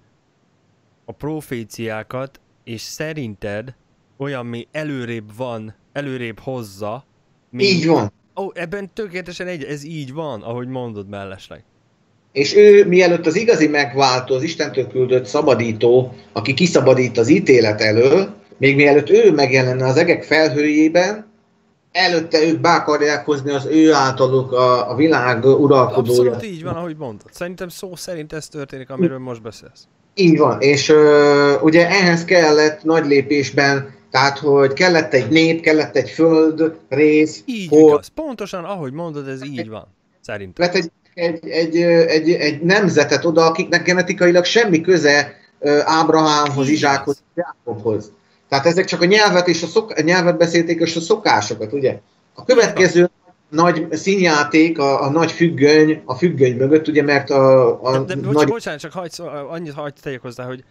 a proféciákat, és szerinted olyan, mi előrébb van, előrébb hozza, mint... Így van. Ó, ebben tökéletesen egy, ez így van, ahogy mondod mellesleg. És ő, mielőtt az igazi megváltó, az Istentől küldött szabadító, aki kiszabadít az ítélet elől, még mielőtt ő megjelenne az egek felhőjében, előtte ők be akarják hozni az ő általuk a, a világ uralkodója. Abszolút így van, ahogy mondod. Szerintem szó szerint ez történik, amiről most beszélsz. Így van, és ö, ugye ehhez kellett nagy lépésben, tehát, hogy kellett egy nép, kellett egy föld, rész. Így hogy... igaz. Pontosan, ahogy mondod, ez így van. Szerintem. Lett egy, egy, egy, egy, egy nemzetet oda, akiknek genetikailag semmi köze Ábrahámhoz, Izsákhoz, Jákobhoz. Tehát ezek csak a nyelvet, és a, szok, a nyelvet beszélték, és a szokásokat, ugye? A következő nagy színjáték, a, a nagy függöny, a függöny mögött, ugye, mert a, a de, de, nagy... Bocsánat, csak hagyd, annyit hagyd tegyek hozzá, hogy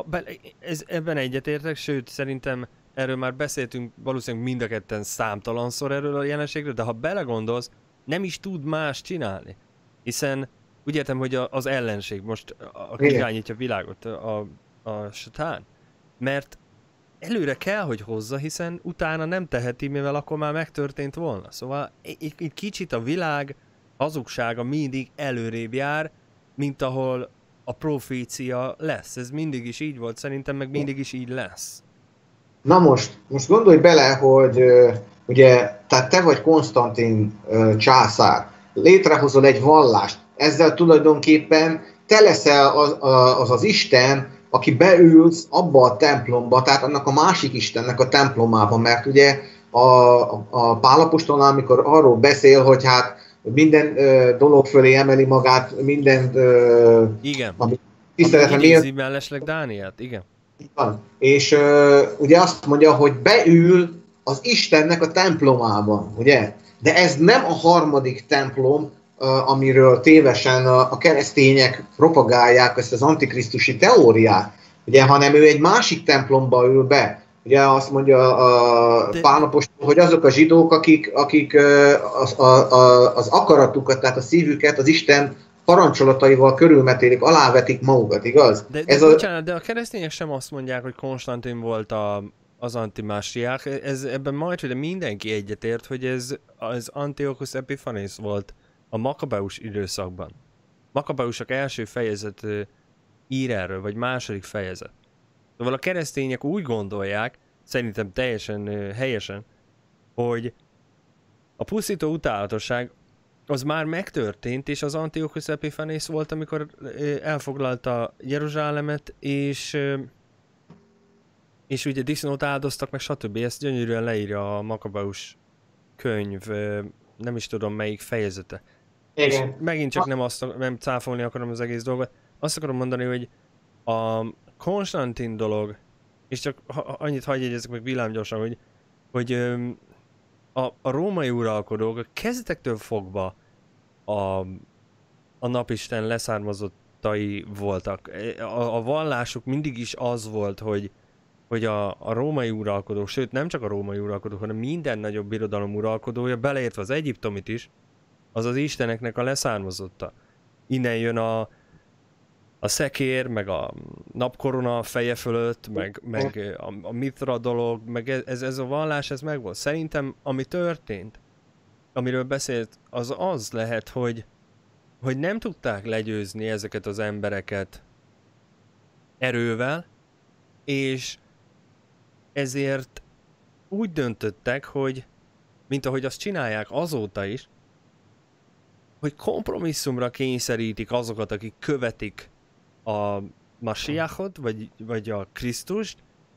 ez, ebben egyetértek, sőt, szerintem erről már beszéltünk valószínűleg mind a ketten számtalanszor erről a jelenségről, de ha belegondolsz, nem is tud más csinálni. Hiszen úgy értem, hogy az ellenség most, aki irányítja a világot, a, a satán, mert előre kell, hogy hozza, hiszen utána nem teheti, mivel akkor már megtörtént volna. Szóval egy kicsit a világ hazugsága mindig előrébb jár, mint ahol a profécia lesz. Ez mindig is így volt, szerintem meg mindig is így lesz. Na most, most gondolj bele, hogy uh, ugye, tehát te vagy Konstantin uh, császár, létrehozol egy vallást, ezzel tulajdonképpen te leszel az az, az Isten, aki beülsz abba a templomba, tehát annak a másik Istennek a templomába, mert ugye a, a, a Pál apostolnál, amikor arról beszél, hogy hát minden uh, dolog fölé emeli magát, minden... Uh, igen, ami tiszteletre idézi mellesleg Dánielt, igen. Van. És uh, ugye azt mondja, hogy beül az Istennek a templomában, ugye? De ez nem a harmadik templom, uh, amiről tévesen a, a keresztények propagálják ezt az antikrisztusi teóriát, ugye, hanem ő egy másik templomba ül be, ugye azt mondja a De- Pálapostól, hogy azok a zsidók, akik, akik ö, az, a, a, az akaratukat, tehát a szívüket az Isten parancsolataival körülmetélik, alávetik magukat, igaz? De, de Ez a, bocsánat, de a keresztények sem azt mondják, hogy Konstantin volt a, az antimásiák. Ez, ebben majd, hogy mindenki egyetért, hogy ez az Antiochus Epiphanes volt a Makabeus időszakban. Makabeusok első fejezet ö, ír erről, vagy második fejezet. Szóval a keresztények úgy gondolják, szerintem teljesen ö, helyesen, hogy a pusztító utálatosság az már megtörtént, és az Antiochus Epiphanes volt, amikor ö, elfoglalta Jeruzsálemet, és ö, és ugye disznót áldoztak, meg stb. Ezt gyönyörűen leírja a Makabeus könyv, ö, nem is tudom melyik fejezete. És igen. megint csak nem, azt, nem cáfolni akarom az egész dolgot, azt akarom mondani, hogy a Konstantin dolog, és csak ha, annyit hagyj jegyezzek meg villámgyorsan, hogy, hogy ö, a, a római uralkodók a kezdetektől fogva a, a napisten leszármazottai voltak. A, a vallásuk mindig is az volt, hogy, hogy a, a római uralkodók, sőt nem csak a római uralkodók, hanem minden nagyobb birodalom uralkodója, beleértve az egyiptomit is, az az isteneknek a leszármazotta. Innen jön a, a szekér, meg a napkorona a feje fölött, meg, meg a, a mitra dolog, meg ez, ez a vallás, ez megvolt. Szerintem, ami történt, amiről beszélt, az az lehet, hogy, hogy nem tudták legyőzni ezeket az embereket erővel, és ezért úgy döntöttek, hogy, mint ahogy azt csinálják azóta is, hogy kompromisszumra kényszerítik azokat, akik követik a Masiáhot, vagy, vagy a Krisztust,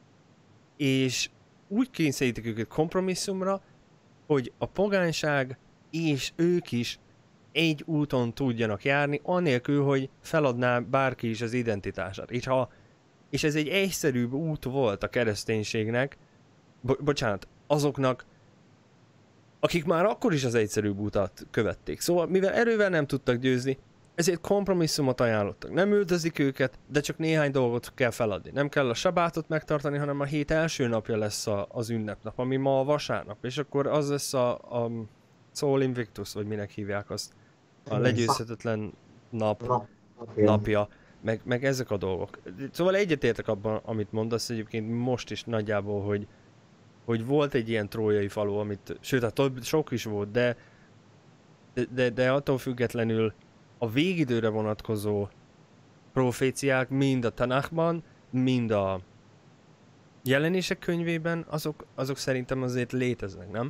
és úgy kényszerítik őket kompromisszumra, hogy a pogányság és ők is egy úton tudjanak járni, anélkül, hogy feladná bárki is az identitását. És, ha, és ez egy egyszerűbb út volt a kereszténységnek, bo- bocsánat, azoknak, akik már akkor is az egyszerűbb utat követték. Szóval, mivel erővel nem tudtak győzni, ezért kompromisszumot ajánlottak. Nem üldözik őket, de csak néhány dolgot kell feladni. Nem kell a sabátot megtartani, hanem a hét első napja lesz a, az ünnepnap, ami ma a vasárnap. És akkor az lesz a, a Sol Invictus, vagy minek hívják azt. A legyőzhetetlen nap, napja, meg, meg ezek a dolgok. Szóval egyetértek abban, amit mondasz egyébként most is nagyjából, hogy hogy volt egy ilyen trójai falu, amit, sőt, hát több, sok is volt, de, de, de attól függetlenül a végidőre vonatkozó proféciák mind a Tanachban, mind a jelenések könyvében, azok, azok szerintem azért léteznek, nem?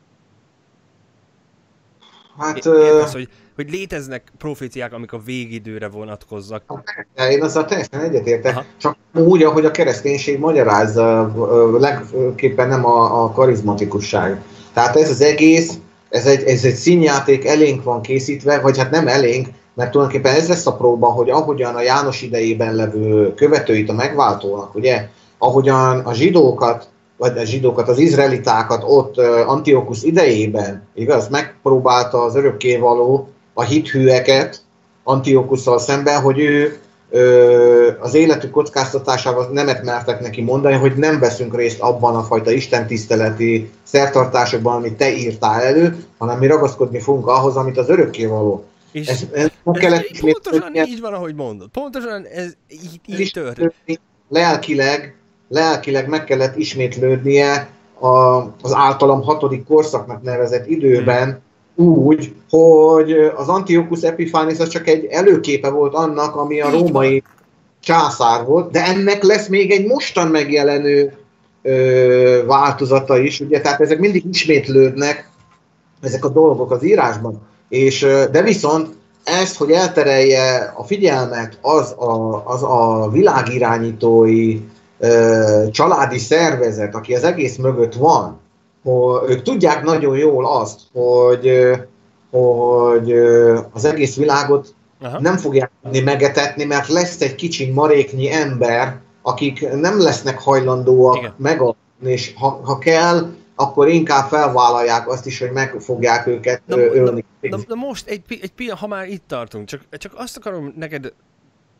Hát... Értesz, hogy, hogy léteznek proféciák, amik a végidőre vonatkozzak. Én azzal teljesen egyetértek, Aha. Csak úgy, ahogy a kereszténység magyarázza, legképpen nem a, a karizmatikusság. Tehát ez az egész, ez egy, ez egy színjáték, elénk van készítve, vagy hát nem elénk, mert tulajdonképpen ez lesz a próba, hogy ahogyan a János idejében levő követőit a megváltónak, ugye, ahogyan a zsidókat, vagy a zsidókat, az izraelitákat ott Antiochus idejében, igaz, megpróbálta az örökkévaló a hithűeket Antiochusszal szemben, hogy ő ö, az életük kockáztatásával nemet mertek neki mondani, hogy nem veszünk részt abban a fajta istentiszteleti szertartásokban, amit te írtál elő, hanem mi ragaszkodni fogunk ahhoz, amit az örökkévaló. És ez, ez, ez pontosan így van, ahogy mondod. Pontosan ez így, így történt. Lelkileg, lelkileg meg kellett ismétlődnie a, az általam hatodik korszaknak nevezett időben, hmm. úgy, hogy az Antiochus Epiphanes az csak egy előképe volt annak, ami a római császár volt, de ennek lesz még egy mostan megjelenő ö, változata is, ugye, tehát ezek mindig ismétlődnek, ezek a dolgok az írásban. És, de viszont ezt, hogy elterelje a figyelmet az a, az a világirányítói ö, családi szervezet, aki az egész mögött van, hogy ők tudják nagyon jól azt, hogy, hogy az egész világot Aha. nem fogják tudni megetetni, mert lesz egy kicsi maréknyi ember, akik nem lesznek hajlandóak Igen. megadni, és ha, ha kell, akkor inkább felvállalják azt is, hogy meg fogják őket na, ölni. Na, na, na most egy, egy pillanat, ha már itt tartunk, csak, csak azt akarom neked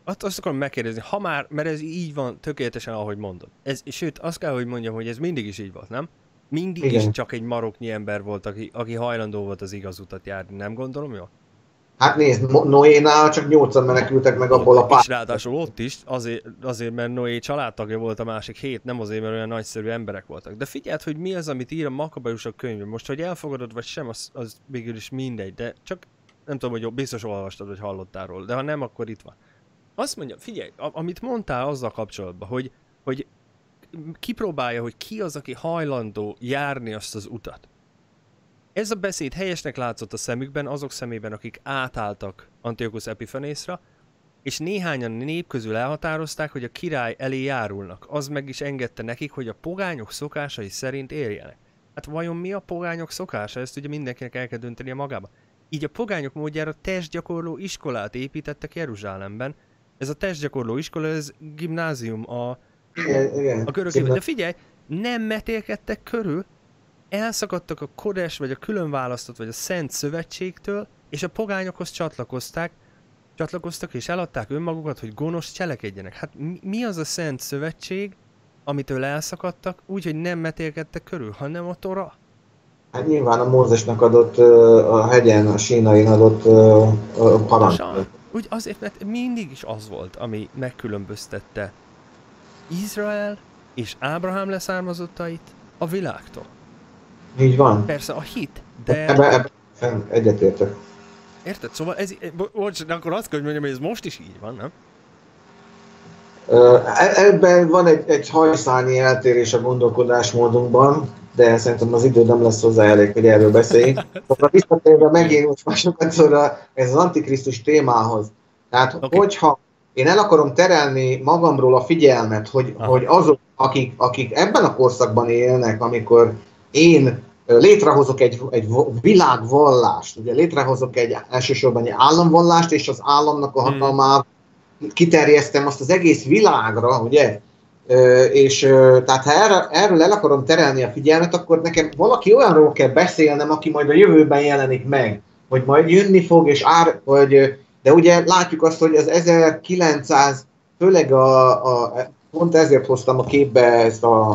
Azt, azt akarom megkérdezni, ha már, mert ez így van tökéletesen, ahogy mondod. Ez, sőt, azt kell, hogy mondjam, hogy ez mindig is így volt, nem? Mindig Igen. is csak egy maroknyi ember volt, aki, aki hajlandó volt az igaz utat járni, nem gondolom, jó? Hát nézd, Noénál csak nyolcan menekültek meg abból a pár... És ráadásul ott is, azért, azért, mert Noé családtagja volt a másik hét, nem azért, mert olyan nagyszerű emberek voltak. De figyeld, hogy mi az, amit ír a Makabajusok könyvben. Most, hogy elfogadod vagy sem, az, az végül is mindegy, de csak nem tudom, hogy biztos olvastad, vagy hallottál róla, de ha nem, akkor itt van. Azt mondja, figyelj, amit mondtál azzal kapcsolatban, hogy, hogy kipróbálja, hogy ki az, aki hajlandó járni azt az utat. Ez a beszéd helyesnek látszott a szemükben, azok szemében, akik átálltak Antiochus Epiphanészra, és néhányan nép közül elhatározták, hogy a király elé járulnak. Az meg is engedte nekik, hogy a pogányok szokásai szerint éljenek. Hát vajon mi a pogányok szokása? Ezt ugye mindenkinek el kell döntenie magába. Így a pogányok módjára testgyakorló iskolát építettek Jeruzsálemben. Ez a testgyakorló iskola, ez gimnázium a, a görög évben. De figyelj, nem metélkedtek körül, elszakadtak a Kodes, vagy a különválasztott, vagy a Szent Szövetségtől, és a pogányokhoz csatlakozták, csatlakoztak és eladták önmagukat, hogy gonosz cselekedjenek. Hát mi, mi az a Szent Szövetség, amitől elszakadtak, úgyhogy nem metélkedtek körül, hanem a Tora? Hát nyilván a Mózesnek adott, a hegyen, a Sínain adott parancs. Úgy azért, mert mindig is az volt, ami megkülönböztette Izrael és Ábrahám leszármazottait a világtól. Így van. Persze a hit, de... Ebben ebbe egyetértek. Érted? Szóval ez... Bocs, de akkor azt kell, hogy mondjam, hogy ez most is így van, nem? Ebben van egy, egy hajszálnyi eltérés a gondolkodásmódunkban, de szerintem az idő nem lesz hozzá elég, hogy erről beszéljünk. Akkor visszatérve megint most másodszorra ez az Antikrisztus témához. Tehát, okay. hogyha én el akarom terelni magamról a figyelmet, hogy, hogy azok, akik, akik ebben a korszakban élnek, amikor én létrehozok egy, egy világvallást, ugye létrehozok egy elsősorban egy államvallást, és az államnak a hatalmával kiterjesztem azt az egész világra, ugye? És tehát ha erre, erről el akarom terelni a figyelmet, akkor nekem valaki olyanról kell beszélnem, aki majd a jövőben jelenik meg, hogy majd jönni fog, és ár, vagy, de ugye látjuk azt, hogy az ezerkilencszáz, főleg a, a pont ezért hoztam a képbe ezt a...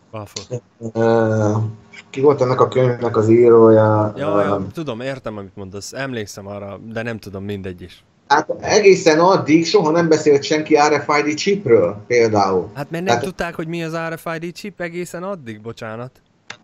Uh, ki volt ennek a könyvnek az írója? Ja, uh, ja, tudom, értem, amit mondasz, emlékszem arra, de nem tudom, mindegy is. Hát egészen addig soha nem beszélt senki er ef i dé chipről például. Hát mert nem Tehát... tudták, hogy mi az er ef i dé chip egészen addig, bocsánat.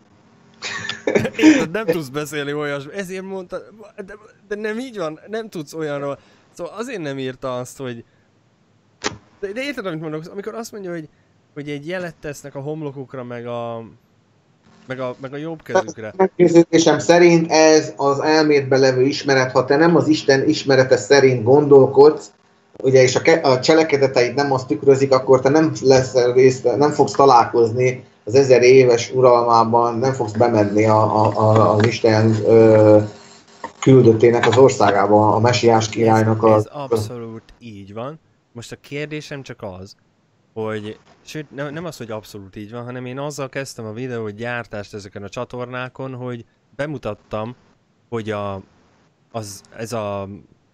Érted, nem tudsz beszélni olyasmi, ezért mondta, de, de nem így van, nem tudsz olyanról. Szóval azért nem írta azt, hogy... De, de érted, amit mondok, amikor azt mondja, hogy, hogy egy jelet tesznek a homlokukra, meg a... Meg a, meg a jobb kezükre. Megkérdésem szerint ez az elmédben levő ismeret, ha te nem az Isten ismerete szerint gondolkodsz, ugye, és a, ke- a cselekedeteid nem azt tükrözik, akkor te nem leszel részt, nem fogsz találkozni az ezer éves uralmában, nem fogsz bemenni a, a, a, az Isten ö, küldöttének az országába, a mesiás királynak. Ez, ez a... abszolút így van. Most a kérdésem csak az, hogy, sőt, nem, nem az, hogy abszolút így van, hanem én azzal kezdtem a videó gyártást ezeken a csatornákon, hogy bemutattam, hogy a, az, ez a,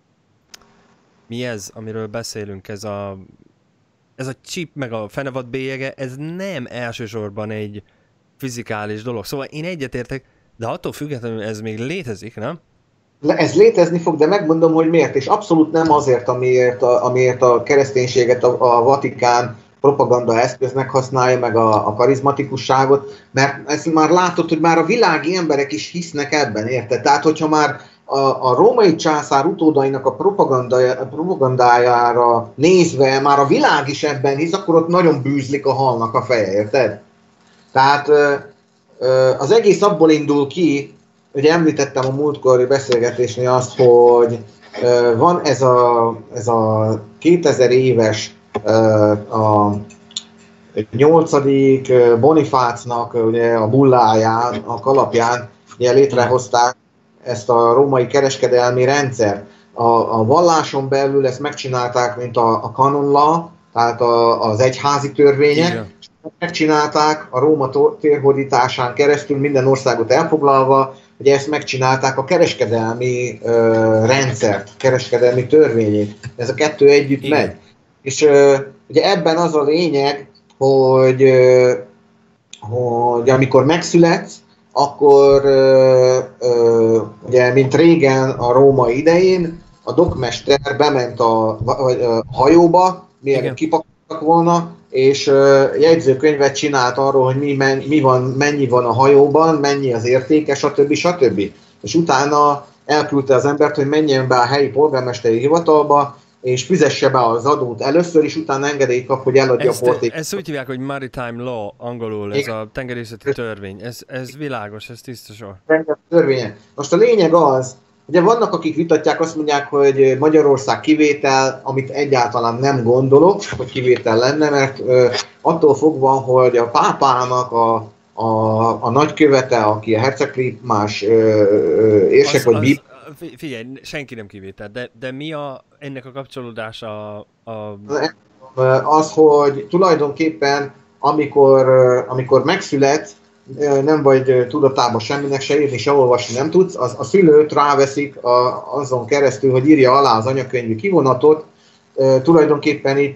mi ez, amiről beszélünk, ez a, ez a chip meg a fenevad bélyege, ez nem elsősorban egy fizikális dolog. Szóval én egyetértek, de attól függetlenül ez még létezik, nem? Ez létezni fog, de megmondom, hogy miért, és abszolút nem azért, amiért a, amiért a kereszténységet a, a Vatikán propaganda eszköznek használja, meg a, a karizmatikusságot, mert ezt már látod, hogy már a világi emberek is hisznek ebben, érted? Tehát, hogyha már a, a római császár utódainak a propagandája, propagandájára nézve már a világ is ebben hisz, akkor ott nagyon bűzlik a halnak a feje, érted? Tehát az egész abból indul ki, ugye említettem a múltkori beszélgetésnél azt, hogy van ez a, ez a kétezer éves a nyolcadik Bonifácnak ugye a bulláján, a kalapján ugye létrehozták ezt a római kereskedelmi rendszert. A, a valláson belül ezt megcsinálták, mint a, a canon law, tehát a, az egyházi törvények, igen. Megcsinálták a Róma térhódításán keresztül minden országot elfoglalva, hogy ezt megcsinálták a kereskedelmi uh, rendszert, kereskedelmi törvényét. Ez a kettő együtt igen. megy. És ö, ugye ebben az a lényeg, hogy, ö, hogy amikor megszületsz, akkor ö, ö, ugye, mint régen a Róma idején, a dokmester bement a, vagy, a hajóba, mielőtt kipakoltak volna, és ö, jegyzőkönyvet csinált arról, hogy mi, men, mi van, mennyi van a hajóban, mennyi az értéke, stb. stb. És utána elküldte az embert, hogy menjen be a helyi polgármesteri hivatalba, és fizesse be az adót először, és utána engedélyt kap, hogy eladja ezt, a porték. ezt úgy hívják, hogy maritime law angolul, ez a tengerészeti törvény. Ez, ez világos, ez tiszta sor. Törvénye. Most a lényeg az, ugye vannak, akik vitatják, azt mondják, hogy Magyarország kivétel, amit egyáltalán nem gondolok, hogy kivétel lenne, mert ö, attól fogva, hogy a pápának a, a, a nagykövete, aki a herceglip más érsek az, vagy az, bíb. Figyelj, senki nem kivétel, de, de mi a, ennek a kapcsolódása a... a... Az, hogy tulajdonképpen amikor, amikor megszületsz, nem vagy tudatában semminek, se írni, se olvasni nem tudsz, az, a szülőt ráveszik a, azon keresztül, hogy írja alá az anyakönyvi kivonatot. E, tulajdonképpen itt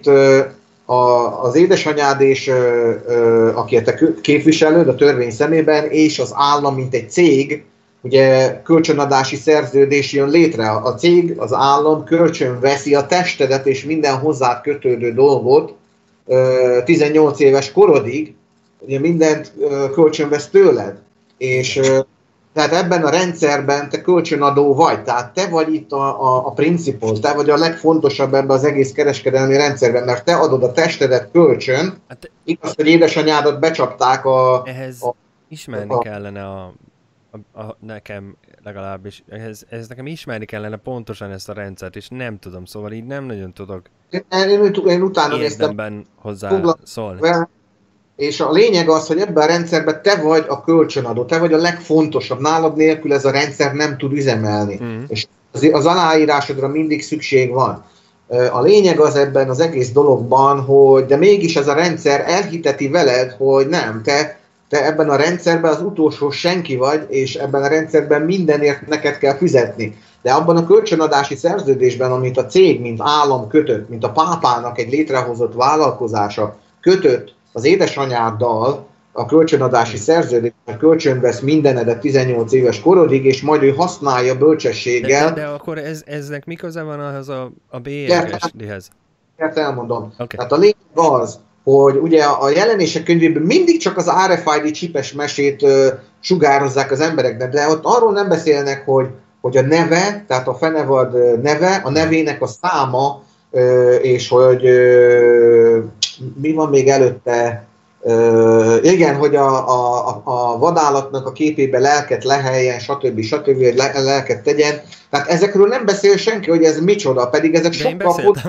a, az édesanyád és e, aki a te képviselőd a törvény szemében, és az állam, mint egy cég, ugye kölcsönadási szerződés jön létre. A cég, az állam kölcsön veszi a testedet és minden hozzád kötődő dolgot tizennyolc éves korodig, ugye mindent kölcsön vesz tőled. És tehát ebben a rendszerben te kölcsönadó vagy, tehát te vagy itt a, a, a principal, te vagy a legfontosabb ebben az egész kereskedelmi rendszerben, mert te adod a testedet kölcsön, hát, igaz, hogy édesanyádat becsapták a... Ehhez a, ismerni a, kellene a, a, a, nekem legalábbis, ehhez, ehhez nekem ismerni kellene pontosan ezt a rendszert, és nem tudom, szóval így nem nagyon tudok én, én, én utána érdemben hozzá szólni. És a lényeg az, hogy ebben a rendszerben te vagy a kölcsönadó, te vagy a legfontosabb. Nálad nélkül ez a rendszer nem tud üzemelni. Mm. És az, az aláírásodra mindig szükség van. A lényeg az ebben az egész dologban, hogy de mégis ez a rendszer elhiteti veled, hogy nem, te, te ebben a rendszerben az utolsó senki vagy, és ebben a rendszerben mindenért neked kell fizetni. De abban a kölcsönadási szerződésben, amit a cég, mint állam kötött, mint a pápának egy létrehozott vállalkozása kötött az édesanyáddal, a kölcsönadási szerződés, a kölcsön vesz mindenedet tizennyolc éves korodig, és majd ő használja bölcsességgel. De, de, de akkor ez, eznek mi köze van ahhoz a, a bélyegéshez? Ezt elmondom. Okay. Tehát a lényeg az, hogy ugye a jelenések könyvében mindig csak az er ef i dé csipes mesét uh, sugározzák az embereknek, de ott arról nem beszélnek, hogy, hogy a neve, tehát a fenevad neve, a nevének a száma, uh, és hogy uh, mi van még előtte, uh, igen, hogy a, a, a vadállatnak a képébe lelket leheljen, stb. stb., hogy le, lelket tegyen. Tehát ezekről nem beszél senki, hogy ez micsoda, pedig ezek sokkal pont...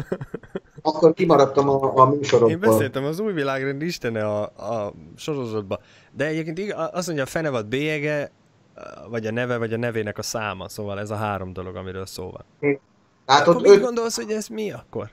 Akkor kimaradtam a, a műsorokból. Én beszéltem az új világrend istene a, a sorozatban. De egyébként azt mondja, a fenevad bélyege, vagy a neve, vagy a nevének a száma. Szóval ez a három dolog, amiről szó van. Tehát akkor mit öt... gondolsz, hogy ez mi akkor?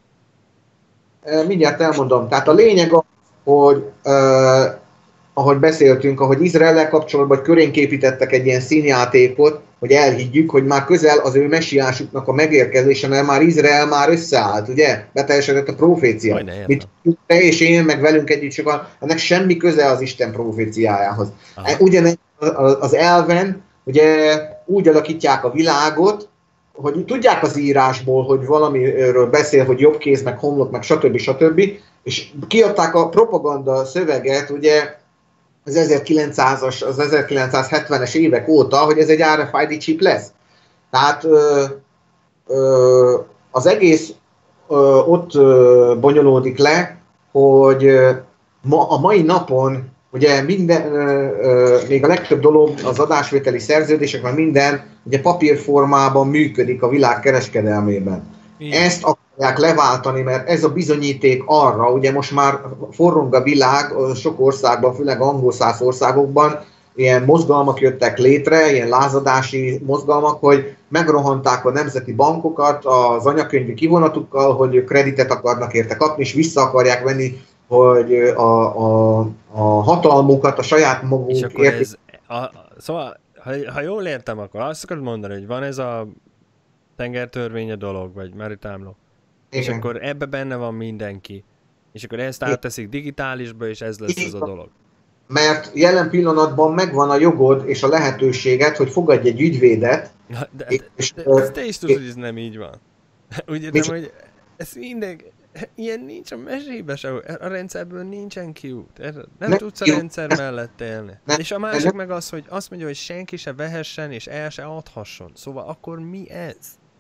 Mindjárt elmondom. Tehát a lényeg az, hogy uh, ahogy beszéltünk, ahogy Izraellel kapcsolatban, hogy körénk építettek egy ilyen színjátékot, hogy elhiggyük, hogy már közel az ő messiásuknak a megérkezése, mert már Izrael már összeállt, ugye? Beteljesedett a profécia. Mit te és én, meg velünk együtt sokan, ennek semmi köze az Isten proféciájához. Ugyanez az elven, ugye úgy alakítják a világot, hogy tudják az írásból, hogy valamiről beszél, hogy jobb kéz, meg homlok, meg stb. stb. És kiadták a propaganda szöveget, ugye, az ezerkilencszázas, az ezerkilencszázhetvenes évek óta, hogy ez egy er ef i dé chip lesz. Tehát ö, ö, az egész ö, ott ö, bonyolódik le, hogy ö, ma, a mai napon ugye minden, ö, ö, még a legtöbb dolog, az adásvételi szerződések, mert minden ugye papírformában működik a világ kereskedelmében. Igen. Ezt akarják leváltani, mert ez a bizonyíték arra, ugye most már forrong a világ, sok országban, főleg angolszász országokban ilyen mozgalmak jöttek létre, ilyen lázadási mozgalmak, hogy megrohanták a nemzeti bankokat az anyakönyvi kivonatukkal, hogy kreditet akarnak érte kapni, és vissza akarják venni, hogy a, a, a hatalmukat, a saját maguk és akkor érték. Ez, a, szóval, ha, ha jól értem, akkor azt akarod mondani, hogy van ez a tengertörvénye dolog, vagy maritime law? És Igen. akkor ebbe benne van mindenki. És akkor ezt átteszik digitálisba, és ez lesz az a dolog. Mert jelen pillanatban megvan a jogod és a lehetőséged, hogy fogadj egy ügyvédet. De, de, és, de, de te is tudod, hogy ez nem így van. Úgy értem, hogy ez minden... Ilyen nincs a mesébe se, a rendszerből nincsen kiút. Nem ne, tudsz a jó, rendszer ne, mellett élni. Ne, és a másik ne, meg az, hogy azt mondja, hogy senki se vehessen és el se adhasson. Szóval akkor mi ez?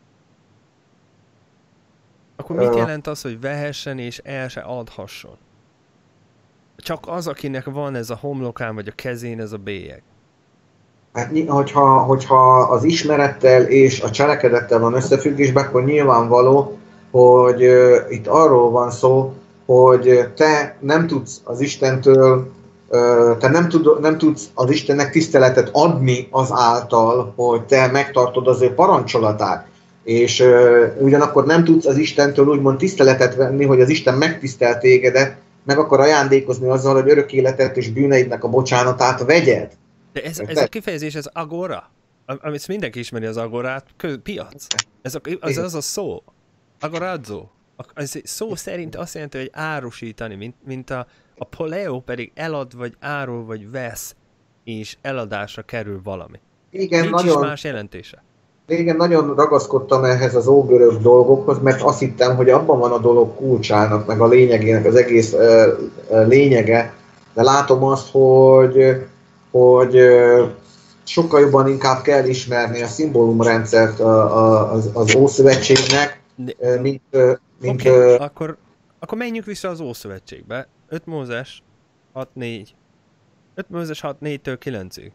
Akkor mit jelent az, hogy vehessen és el se adhasson? Csak az, akinek van ez a homlokán vagy a kezén ez a bélyeg. Hát, hogyha, hogyha az ismerettel és a cselekedettel van összefüggésben, akkor nyilvánvaló, hogy uh, itt arról van szó, hogy te nem tudsz az Istentől, uh, te nem, tud, nem tudsz az Istennek tiszteletet adni azáltal, hogy te megtartod az ő parancsolatát. És uh, ugyanakkor nem tudsz az Istentől úgymond tiszteletet venni, hogy az Isten megtisztelt tégedet, meg akar ajándékozni azzal, hogy örök életet és bűneidnek a bocsánatát vegyed. De ez, ez a kifejezés, ez agora, amit mindenki ismeri az agorát, piac. Ez a, az, az a szó. Agorazzo. Ez szó szerint azt jelenti, hogy árusítani, mint, mint a, a poleo pedig elad, vagy árul, vagy vesz, és eladásra kerül valami. Igen, nincs nagyon, is más jelentése. Igen, nagyon ragaszkodtam ehhez az ógörög dolgokhoz, mert azt hittem, hogy abban van a dolog kulcsának, meg a lényegének, az egész uh, uh, lényege, de látom azt, hogy, hogy uh, sokkal jobban inkább kell ismerni a szimbólumrendszert uh, az, az Ószövetségnek, uh, mint... Uh, mint Oké, okay, uh, akkor, akkor menjünk vissza az Ószövetségbe. öt Mózes hat négy. öt Mózes hat négytől kilencig.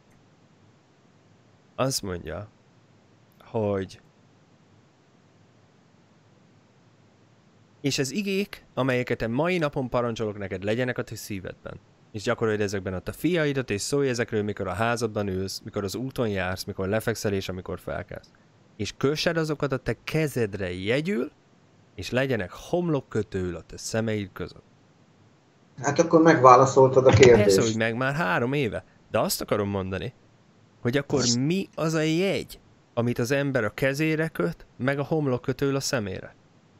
Azt mondja, hogy és az igék, amelyeket a mai napon parancsolok neked, legyenek a te szívedben. És gyakorold ezekben a te fiaidat, és szólj ezekről, mikor a házadban ülsz, mikor az úton jársz, mikor lefekszel, és amikor felkelsz. És kössed azokat a te kezedre jegyül, és legyenek homlokkötőül a te szemeid között. Hát akkor megválaszoltad a kérdést. Persze, hogy meg már három éve. De azt akarom mondani, hogy akkor mi az a jegy, amit az ember a kezére köt, meg a homlokkötőül a szemére?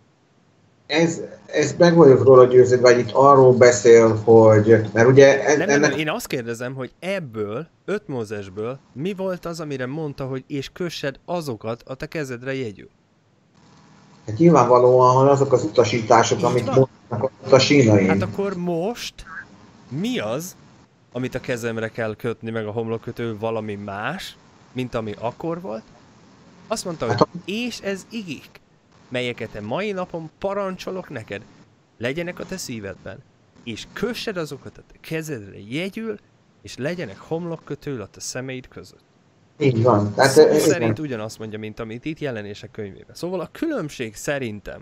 Ez, ez meg vagyok róla győződve, vagy itt arról beszél, hogy... Mert ugye... En, nem, nem, ennek... nem, én azt kérdezem, hogy ebből, öt Mózesből mi volt az, amire mondta, hogy és kössed azokat a te kezedre jegyül? Hát nyilvánvalóan azok az utasítások, amit mondnak a sínain. Hát akkor most mi az, amit a kezemre kell kötni, meg a homlokkötő valami más, mint ami akkor volt? Azt mondta, hogy és ez igék, melyeket a mai napon parancsolok neked, legyenek a te szívedben, és kössed azokat a te kezedre jegyül, és legyenek homlokkötőül a te szemeid között. Így van. Tehát Szó szerint ugyanazt mondja, mint amit itt Jelenések könyvében. Szóval a különbség szerintem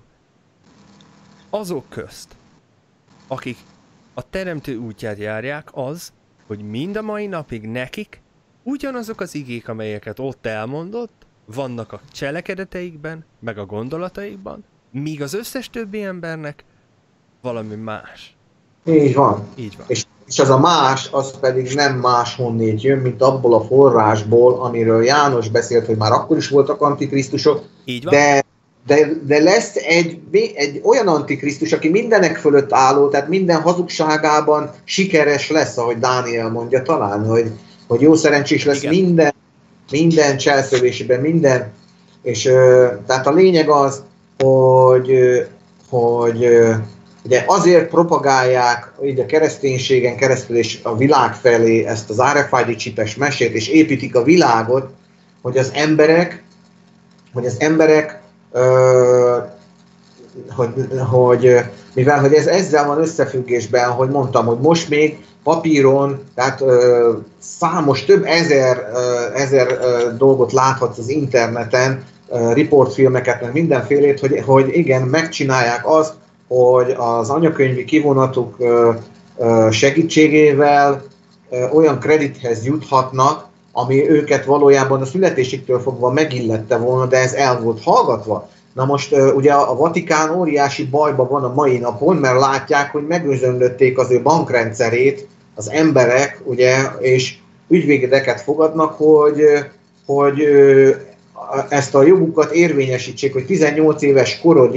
azok közt, akik a teremtő útját járják, az, hogy mind a mai napig nekik ugyanazok az igék, amelyeket ott elmondott, vannak a cselekedeteikben, meg a gondolataikban, míg az összes többi embernek valami más. Így van. Így van. És, és az a más, az pedig nem máshonnét jön, mint abból a forrásból, amiről János beszélt, hogy már akkor is voltak antikrisztusok. Így van. De, de, de lesz egy, egy olyan antikrisztus, aki mindenek fölött álló, tehát minden hazugságában sikeres lesz, ahogy Dániel mondja talán, hogy, hogy jó szerencsés lesz. Igen. minden minden cselszövésében, minden, és ö, tehát a lényeg az, hogy, ö, hogy ö, ugye azért propagálják így a kereszténységen keresztül és a világ felé ezt az er ef i dé csipes mesét, és építik a világot, hogy az emberek, hogy az emberek, ö, hogy, hogy mivel hogy ez ezzel van összefüggésben, hogy mondtam, hogy most még papíron, tehát ö, számos, több ezer, ö, ezer ö, dolgot láthatsz az interneten, ö, riportfilmeket, meg mindenfélét, hogy, hogy igen, megcsinálják azt, hogy az anyakönyvi kivonatuk ö, ö, segítségével ö, olyan kredithez juthatnak, ami őket valójában a születésüktől fogva megillette volna, de ez el volt hallgatva. Na most ugye a Vatikán óriási bajban van a mai napon, mert látják, hogy megözönlötték az ő bankrendszerét az emberek, ugye, és ügyvédeket fogadnak, hogy, hogy ezt a jogukat érvényesítsék, hogy tizennyolc éves korodig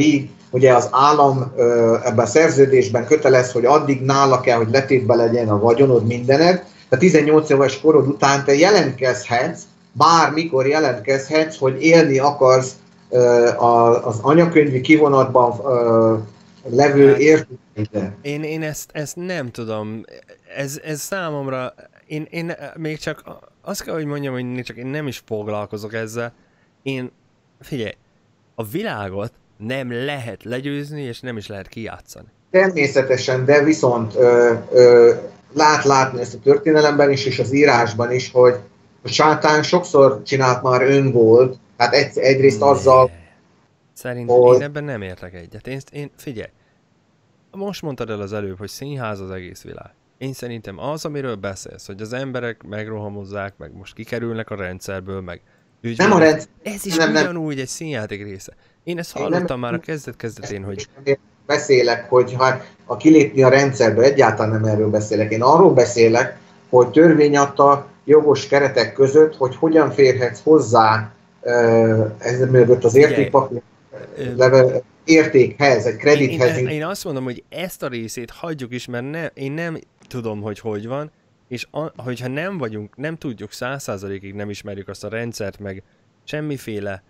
ugye az állam ebben a szerződésben kötelez, hogy addig nála kell, hogy letétbe legyen a vagyonod, mindened. A tizennyolc éves korod után te jelentkezhetsz, bármikor jelentkezhetsz, hogy élni akarsz az anyakönyvi kivonatban levő értékeiddel. Én, én ezt, ezt nem tudom. Ez, ez számomra, én, én még csak azt kell, hogy mondjam, hogy csak én nem is foglalkozok ezzel. Én, figyelj, a világot nem lehet legyőzni, és nem is lehet kijátszani. Természetesen, de viszont ö, ö, lát látni ezt a történelemben is, és az írásban is, hogy a sátán sokszor csinált már öngolt, tehát egy, egyrészt azzal... Szerintem hogy... én ebben nem értek egyet. Én, én, figyelj, most mondtad el az előbb, hogy színház az egész világ. Én szerintem az, amiről beszélsz, hogy az emberek megrohamozzák, meg most kikerülnek a rendszerből, meg ügyben, nem a rendszer, ez is nem, ugyanúgy egy színjáték része. Én ezt hallottam nem, már a kezdet-kezdetén, hogy... Beszélek, hogy ha a kilépni a rendszerből, egyáltalán nem erről beszélek. Én arról beszélek, hogy törvény adta jogos keretek között, hogy hogyan férhetsz hozzá ez mögött az értékpapír értékhez, egy kredithez. Én, én, én azt mondom, hogy ezt a részét hagyjuk is, mert ne, én nem tudom, hogy hogy van, és a, hogyha nem vagyunk, nem tudjuk száz százalékig nem ismerjük azt a rendszert, meg semmiféle,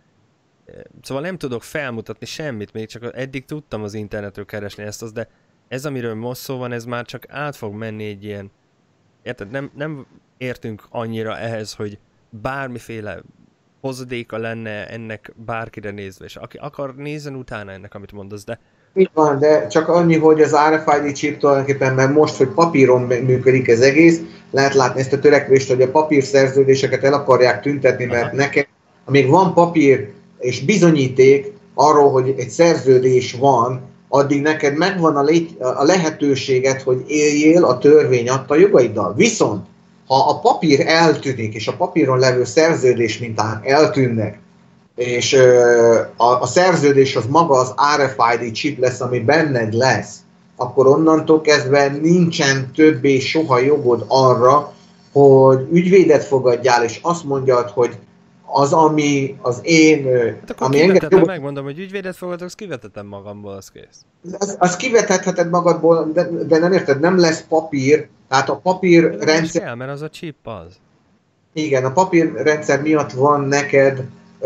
szóval nem tudok felmutatni semmit, még csak eddig tudtam az internetről keresni ezt, az, de ez, amiről most szó van, ez már csak át fog menni egy ilyen, érted, nem, nem értünk annyira ehhez, hogy bármiféle hozadéka lenne ennek bárkire nézve, és aki akar, nézzen utána ennek, amit mondasz, de... Így van, de csak annyi, hogy az er ef i dé chip tulajdonképpen, mert most, hogy papíron működik ez egész, lehet látni ezt a törekvést, hogy a papírszerződéseket el akarják tüntetni, mert Aha. nekem, amíg van papír és bizonyíték arról, hogy egy szerződés van, addig neked megvan a, lé- a lehetőséget, hogy éljél a törvény adta jogaiddal. Viszont ha a papír eltűnik, és a papíron levő szerződés mintán eltűnnek, és ö, a, a szerződés az maga az er ef i dé chip lesz, ami benned lesz, akkor onnantól kezdve nincsen többé soha jogod arra, hogy ügyvédet fogadjál, és azt mondjad, hogy az, ami az én... Hát akkor ami engem jogod... megmondom, hogy ügyvédet fogadok, azt kivetetem magamból, az kész. Az, az kivethetheted magadból, de, de nem érted, nem lesz papír, tehát a papírrendszer... kell, mert az a chip az. Igen, a papírrendszer miatt van neked,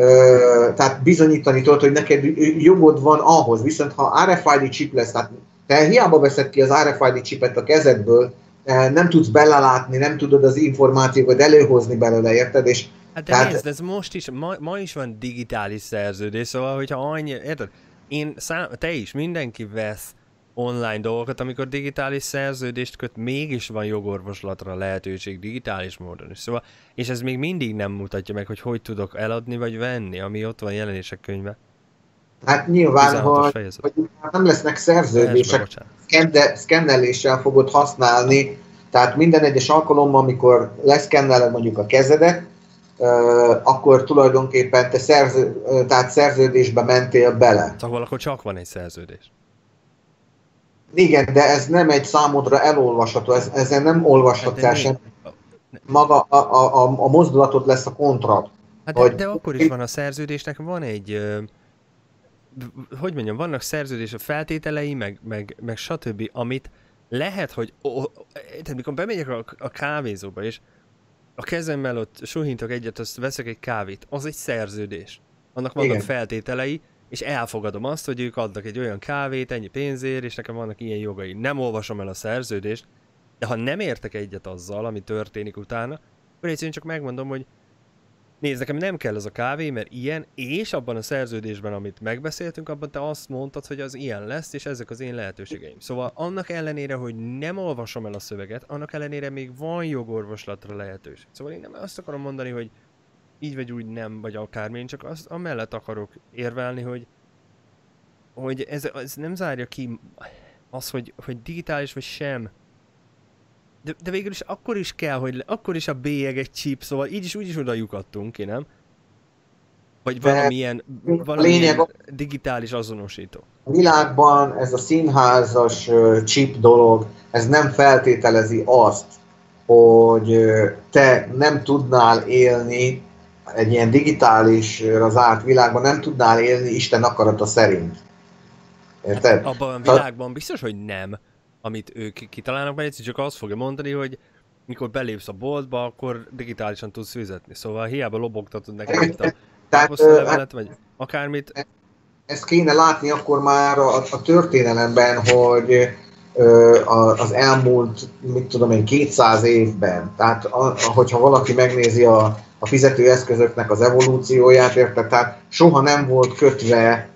ö, tehát bizonyítani tudod, hogy neked jogod van ahhoz, viszont ha er ef i dé chip lesz, tehát te hiába veszed ki az er ef i dé chipet a kezedből, nem tudsz belelátni, nem tudod az információkat előhozni belőle, érted? És hát de tehát... nézd, ez most is, ma, ma is van digitális szerződés, szóval hogyha annyi, érted? Én, szám, te is, mindenki vesz online dolgokat, amikor digitális szerződést köt, mégis van jogorvoslatra lehetőség digitális módon is. Szóval, és ez még mindig nem mutatja meg, hogy hogy tudok eladni vagy venni, ami ott van jelenések könyve. Hát nyilván, hogy, hogy nem lesznek szerződések, szkenneléssel fogod használni, tehát minden egyes alkalommal, amikor leszkenneled mondjuk a kezedet, Uh, akkor tulajdonképpen te szerző, uh, tehát szerződésbe mentél bele. Szóval akkor csak van egy szerződés. Igen, de ez nem egy számodra elolvasható, ez, ezen nem olvashatsz el sem. Maga a, a, a, a mozdulatod lesz a kontrakt. Hát de, hogy... de akkor is van a szerződésnek, van egy, uh, hogy mondjam, vannak szerződés feltételei, meg, meg, meg stb., amit lehet, hogy, oh, tehát mikor bemegyek a, a kávézóba, és a kezemmel ott suhintok egyet, azt veszek egy kávét, az egy szerződés. Annak vannak Igen. feltételei, és elfogadom azt, hogy ők adnak egy olyan kávét, ennyi pénzért, és nekem vannak ilyen jogai. Nem olvasom el a szerződést, de ha nem értek egyet azzal, ami történik utána, akkor egyszerűen csak megmondom, hogy nézd, nekem nem kell ez a kávé, mert ilyen, és abban a szerződésben, amit megbeszéltünk, abban te azt mondtad, hogy az ilyen lesz, és ezek az én lehetőségeim. Szóval annak ellenére, hogy nem olvasom el a szöveget, annak ellenére még van jogorvoslatra lehetőség. Szóval én nem azt akarom mondani, hogy így vagy úgy nem, vagy akármi, én csak azt amellett akarok érvelni, hogy, hogy ez, ez nem zárja ki az, hogy, hogy digitális vagy sem. De, de végül is akkor is kell, hogy akkor is a bélyeg egy chip, szóval így is úgy is oda lyukadtunk, ki, nem? Vagy valamilyen, valamilyen lényeg, digitális azonosító. A világban ez a színházas chip dolog, ez nem feltételezi azt, hogy te nem tudnál élni egy ilyen digitális, az zárt világban, nem tudnál élni Isten akarata szerint. Érted? Hát abban a világban biztos, hogy nem, amit ők kitalálnak, mert egyszer csak azt fogja mondani, hogy mikor belépsz a boltba, akkor digitálisan tudsz fizetni. Szóval hiába lobogtatod nekem itt a káposztalevelet, vagy akármit. Ezt kéne látni akkor már a, a történelemben, hogy ö, a, az elmúlt, mit tudom én, kétszáz évben. Tehát a, hogyha valaki megnézi a, a fizetőeszközöknek az evolúcióját, érted? Tehát soha nem volt kötve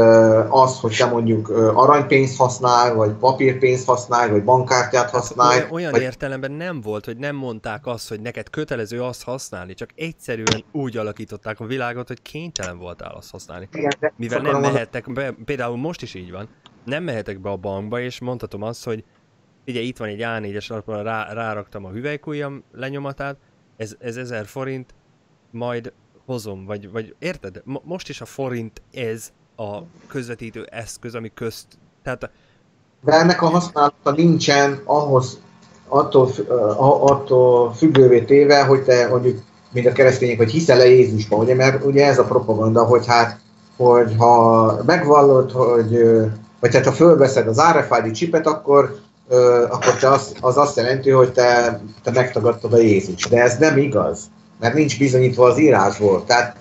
az, hogy te mondjuk aranypénzt használj, vagy papírpénzt használj, vagy bankkártyát használj. Hát olyan vagy... értelemben nem volt, hogy nem mondták azt, hogy neked kötelező azt használni, csak egyszerűen úgy alakították a világot, hogy kénytelen voltál azt használni. Igen, mivel nem mehettek be, például most is így van, nem mehetek be a bankba, és mondhatom azt, hogy ugye itt van egy á négyes lapra, rá, ráraktam a hüvelykujjam lenyomatát, ez, ez ezer forint, majd hozom, vagy, vagy érted? Mo- most is a forint ez a közvetítő eszköz, ami közt... Tehát a... De ennek a használata nincsen ahhoz, attól, attól függővé téve, hogy te mondjuk, mint a keresztények, hogy hiszel-e Jézusban, ugye? Mert ugye ez a propaganda, hogy hát, hogy ha megvallod, hogy, vagy hát ha fölveszed az er ef i dé chipet, akkor, akkor te az, az azt jelenti, hogy te, te megtagadtad a Jézust. De ez nem igaz, mert nincs bizonyítva az írásból. Tehát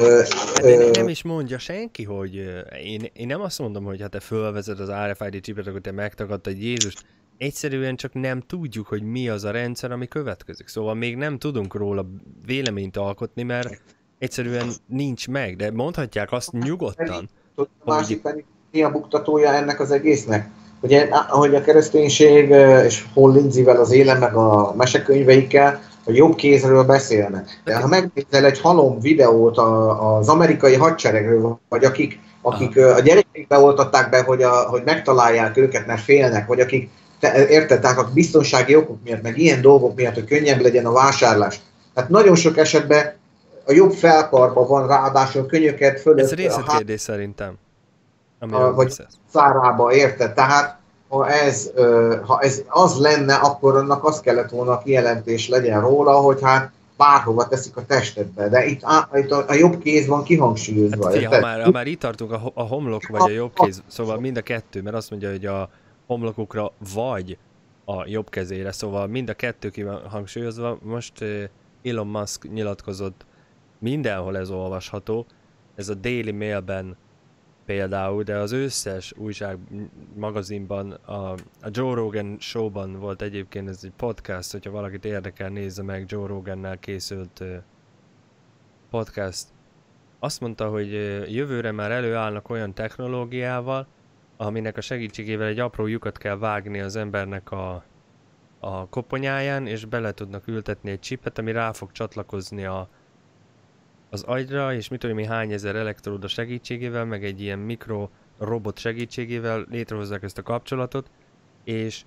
Hát nem is mondja senki, hogy én, én nem azt mondom, hogy ha te fölvezed az er ef i dé chipet, akkor te megtagadtad Jézust. Egyszerűen csak nem tudjuk, hogy mi az a rendszer, ami következik. Szóval még nem tudunk róla véleményt alkotni, mert egyszerűen nincs meg, de mondhatják azt nyugodtan. A másik pedig mi a buktatója ennek az egésznek? Ugye, ahogy a kereszténység és Paul Lindsayvel az élen, meg a mesekönyveikkel, a jobb kézről beszélnek. De ha megnézel egy halom videót az amerikai hadseregről, vagy akik, akik a gyerekeik beoltatták be, hogy, a, hogy megtalálják őket, mert félnek, vagy akik, te, érted, tehát a biztonsági okok miatt, meg ilyen dolgok miatt, hogy könnyebb legyen a vásárlás. Tehát nagyon sok esetben a jobb felkarban van ráadásul könyöket fölött. Ez részletkérdés szerintem. A, vagy szárába, érted? Tehát ha ez, ha ez az lenne, akkor annak azt kellett volna kijelentés legyen róla, hogy hát bárhova teszik a testedbe, de itt a, itt a, a jobb kéz van kihangsúlyozva. Hát figyelj, ha, már, ha már itt tartunk, a, a homlok vagy a jobb kéz, szóval mind a kettő, mert azt mondja, hogy a homlokukra vagy a jobb kezére, szóval mind a kettő ki van hangsúlyozva. Most Elon Musk nyilatkozott, mindenhol ez olvasható, ez a Daily Mailben például, de az összes újság magazinban, a, a Joe Rogan Showban volt egyébként, ez egy podcast, hogyha valakit érdekel, nézze meg, Joe Rogannál készült uh, podcast. Azt mondta, hogy uh, jövőre már előállnak olyan technológiával, aminek a segítségével egy apró lyukat kell vágni az embernek a, a koponyáján, és bele tudnak ültetni egy csipet, ami rá fog csatlakozni a az agyra, és mit tudom mi hány ezer elektróda segítségével, meg egy ilyen mikro robot segítségével létrehozzák ezt a kapcsolatot, és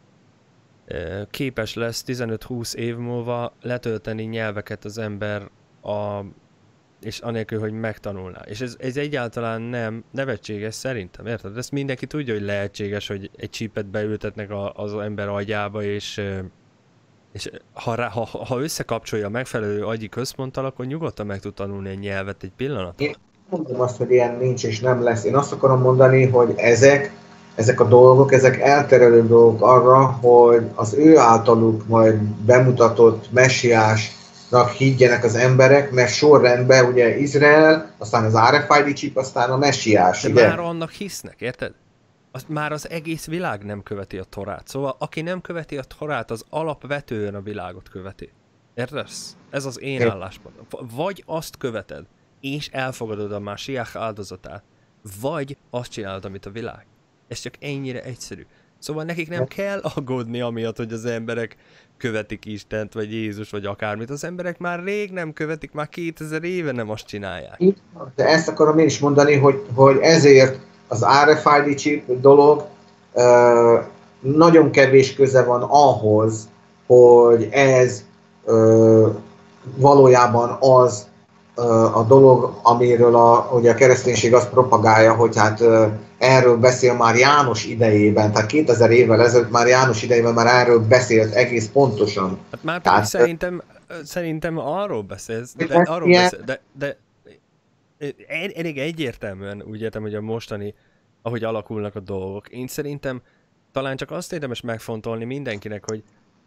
e, képes lesz tizenöt-húsz év múlva letölteni nyelveket az ember, a, és anélkül, hogy megtanulná. És ez, ez egyáltalán nem nevetséges szerintem, érted? Ezt mindenki tudja, hogy lehetséges, hogy egy csípet beültetnek a, az ember agyába, és És ha, ha, ha összekapcsolja a megfelelő agyi központtal, akkor nyugodtan meg tud tanulni egy nyelvet egy pillanat. Én mondom azt, hogy ilyen nincs és nem lesz. Én azt akarom mondani, hogy ezek, ezek a dolgok, ezek elterelő dolgok arra, hogy az ő általuk majd bemutatott messiásnak higgyenek az emberek, mert sorrendben ugye Izrael, aztán az er ef i dé chip, aztán a messiás. De ugye? már annak hisznek, érted? Az, már az egész világ nem követi a Torát. Szóval aki nem követi a Torát, az alapvetően a világot követi. Értesz? Ez az én álláspontom. Vagy azt követed, és elfogadod a Másiás áldozatát, vagy azt csinálod, amit a világ. Ez csak ennyire egyszerű. Szóval nekik nem kell aggódni amiatt, hogy az emberek követik Istent, vagy Jézus, vagy akármit. Az emberek már rég nem követik, már kétezer éve nem azt csinálják. De ezt akarom én is mondani, hogy, hogy ezért az er ef i dé chip dolog uh, nagyon kevés köze van ahhoz, hogy ez uh, valójában az uh, a dolog, amiről a, ugye a kereszténység azt propagálja, hogy hát uh, erről beszél már János idejében, tehát kétezer évvel ezelőtt már János idejében már erről beszélt egész pontosan. Hát már pedig szerintem, szerintem arról beszélsz, de, arról beszél, de, de elég egyértelműen úgy értem, hogy a mostani ahogy alakulnak a dolgok. Én szerintem talán csak azt érdemes megfontolni mindenkinek, hogy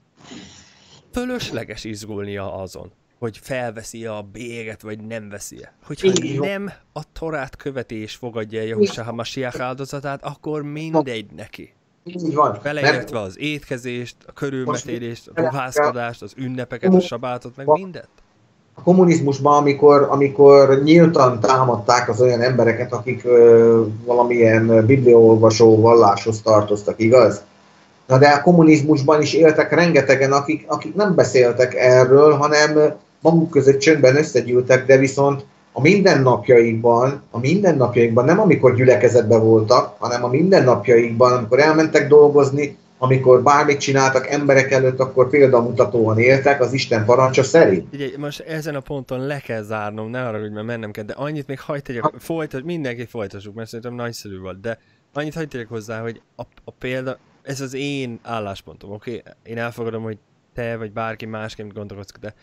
fölösleges izgulnia azon, hogy felveszi a bélyeget, vagy nem veszi-e. Hogyha nem a Torát követi és fogadja el Jahushua HaMashiach áldozatát, akkor mindegy neki. Így van. Beleértve az étkezést, a körülmetélést, a ruházkodást, az ünnepeket, a sabátot, meg mindent. A kommunizmusban, amikor, amikor nyíltan támadták az olyan embereket, akik ö, valamilyen bibliaolvasó valláshoz tartoztak, igaz? Na de a kommunizmusban is éltek rengetegen, akik, akik nem beszéltek erről, hanem maguk között csöndben összegyűltek, de viszont a mindennapjaikban, a mindennapjaikban, nem amikor gyülekezetben voltak, hanem a mindennapjaikban, amikor elmentek dolgozni, amikor bármit csináltak emberek előtt, akkor példamutatóan éltek az Isten parancsa szerint. Ugye, most ezen a ponton le kell zárnom, ne arra, hogy már mennem kell, de annyit még hagyd tegyek, folytat, mindenki folytassuk, mert szerintem nagyszerű volt, de annyit hagyd tegyek hozzá, hogy a, a példa, ez az én álláspontom, oké? Okay? Én elfogadom, hogy te vagy bárki másként gondolkodsz, de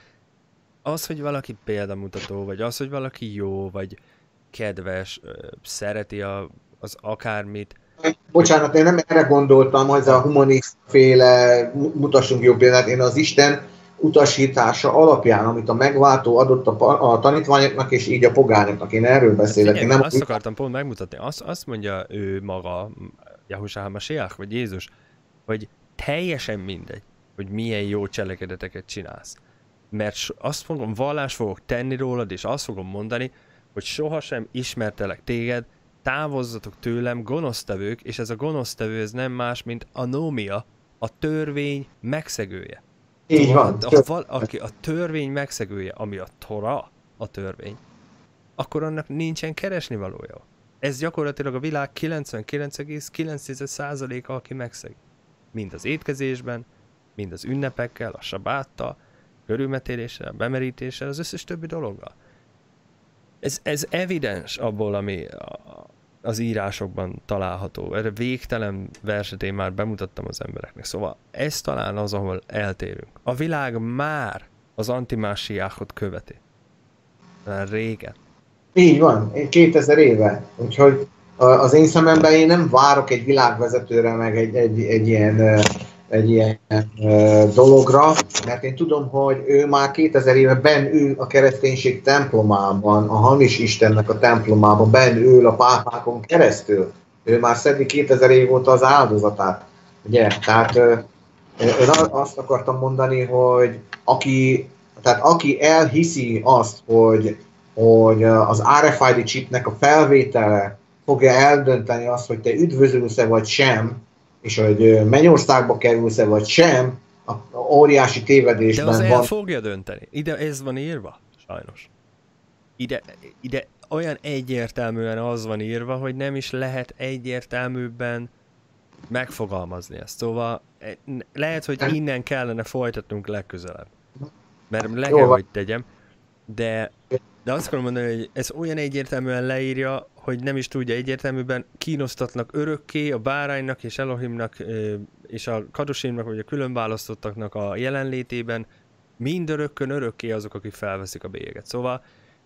az, hogy valaki példamutató, vagy az, hogy valaki jó, vagy kedves, szereti a, az akármit. Bocsánat, én nem erre gondoltam, hogy ez a humanist féle, mutassunk jó példát, én az Isten utasítása alapján, amit a megváltó adott a, a tanítványoknak, és így a pogányoknak. Én erről beszélek. Figyelj, én nem azt akartam pont megmutatni. Azt, azt mondja ő maga, Jahushua HaMashiach, vagy Jézus, hogy teljesen mindegy, hogy milyen jó cselekedeteket csinálsz. Mert azt fogom, vallást fogok tenni rólad, és azt fogom mondani, hogy sohasem ismertelek téged, távozzatok tőlem, gonosztevők, és ez a gonosztevő ez nem más, mint anómia, a törvény megszegője. Így van. Ha valaki a törvény megszegője, ami a Tora, a törvény, akkor annak nincsen keresnivalója. Ez gyakorlatilag a világ kilencvenkilenc egész kilenc százaléka, aki megszeg. Mind az étkezésben, mind az ünnepekkel, a sabáttal, körülmetéléssel, bemerítéssel, az összes többi dologgal. Ez, ez evidens abból, ami a, az írásokban található. Erre végtelen verset én már bemutattam az embereknek. Szóval ez talán az, ahol eltérünk. A világ már az antimásiáhot követi. Már régen. Így van, kétezer éve. Úgyhogy az én szememben én nem várok egy világvezetőre, meg egy, egy, egy ilyen, egy ilyen dologra, mert én tudom, hogy ő már kétezer éve benn ül a kereszténység templomában, a hamis Istennek a templomában, benn ül a pápákon keresztül. Ő már szedi kétezer év óta az áldozatát. Ugye? Tehát én azt akartam mondani, hogy aki, tehát aki elhiszi azt, hogy hogy az er ef i dé chipnek a felvétele fogja eldönteni azt, hogy te üdvözülsz-e vagy sem, és hogy mennyországba kerülsz-e vagy sem, a óriási tévedésben van. De az van. el fogja dönteni. Ide ez van írva, sajnos. Ide, ide olyan egyértelműen az van írva, hogy nem is lehet egyértelműbben megfogalmazni ezt. Szóval lehet, hogy innen kellene folytatnunk legközelebb. Mert le kell, hogy tegyem. De, de azt akarom mondani, hogy ez olyan egyértelműen leírja, hogy nem is tudja egyértelműben, kínosztatnak örökké a báránynak és Elohimnak és a kadosimnak, vagy a különválasztottaknak a jelenlétében, mindörökkön örökké azok, akik felveszik a bélyeget. Szóval,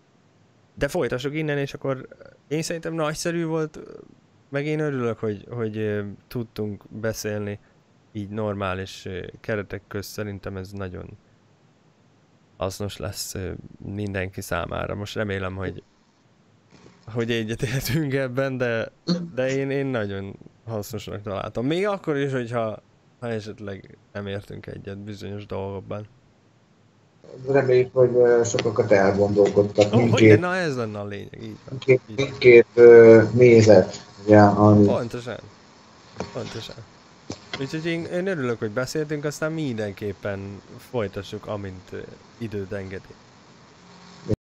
de folytassuk innen, és akkor én szerintem nagyszerű volt, meg én örülök, hogy, hogy tudtunk beszélni így normális keretek közt. Szerintem ez nagyon hasznos lesz mindenki számára. Most remélem, hogy, hogy egyetértünk ebben, de, de én, én nagyon hasznosnak találtam. Még akkor is, hogyha ha esetleg nem értünk egyet bizonyos dolgokban. Reméljük, hogy sokakat elgondolkodtak. Oh, mindkét, hogy, na ez lenne a lényeg. Így van. Mindkét, mindkét uh, nézet. Ugye, ami... Pontosan. Pontosan. Úgyhogy én, én örülök, hogy beszéltünk, aztán mindenképpen folytassuk, amint időt engedi.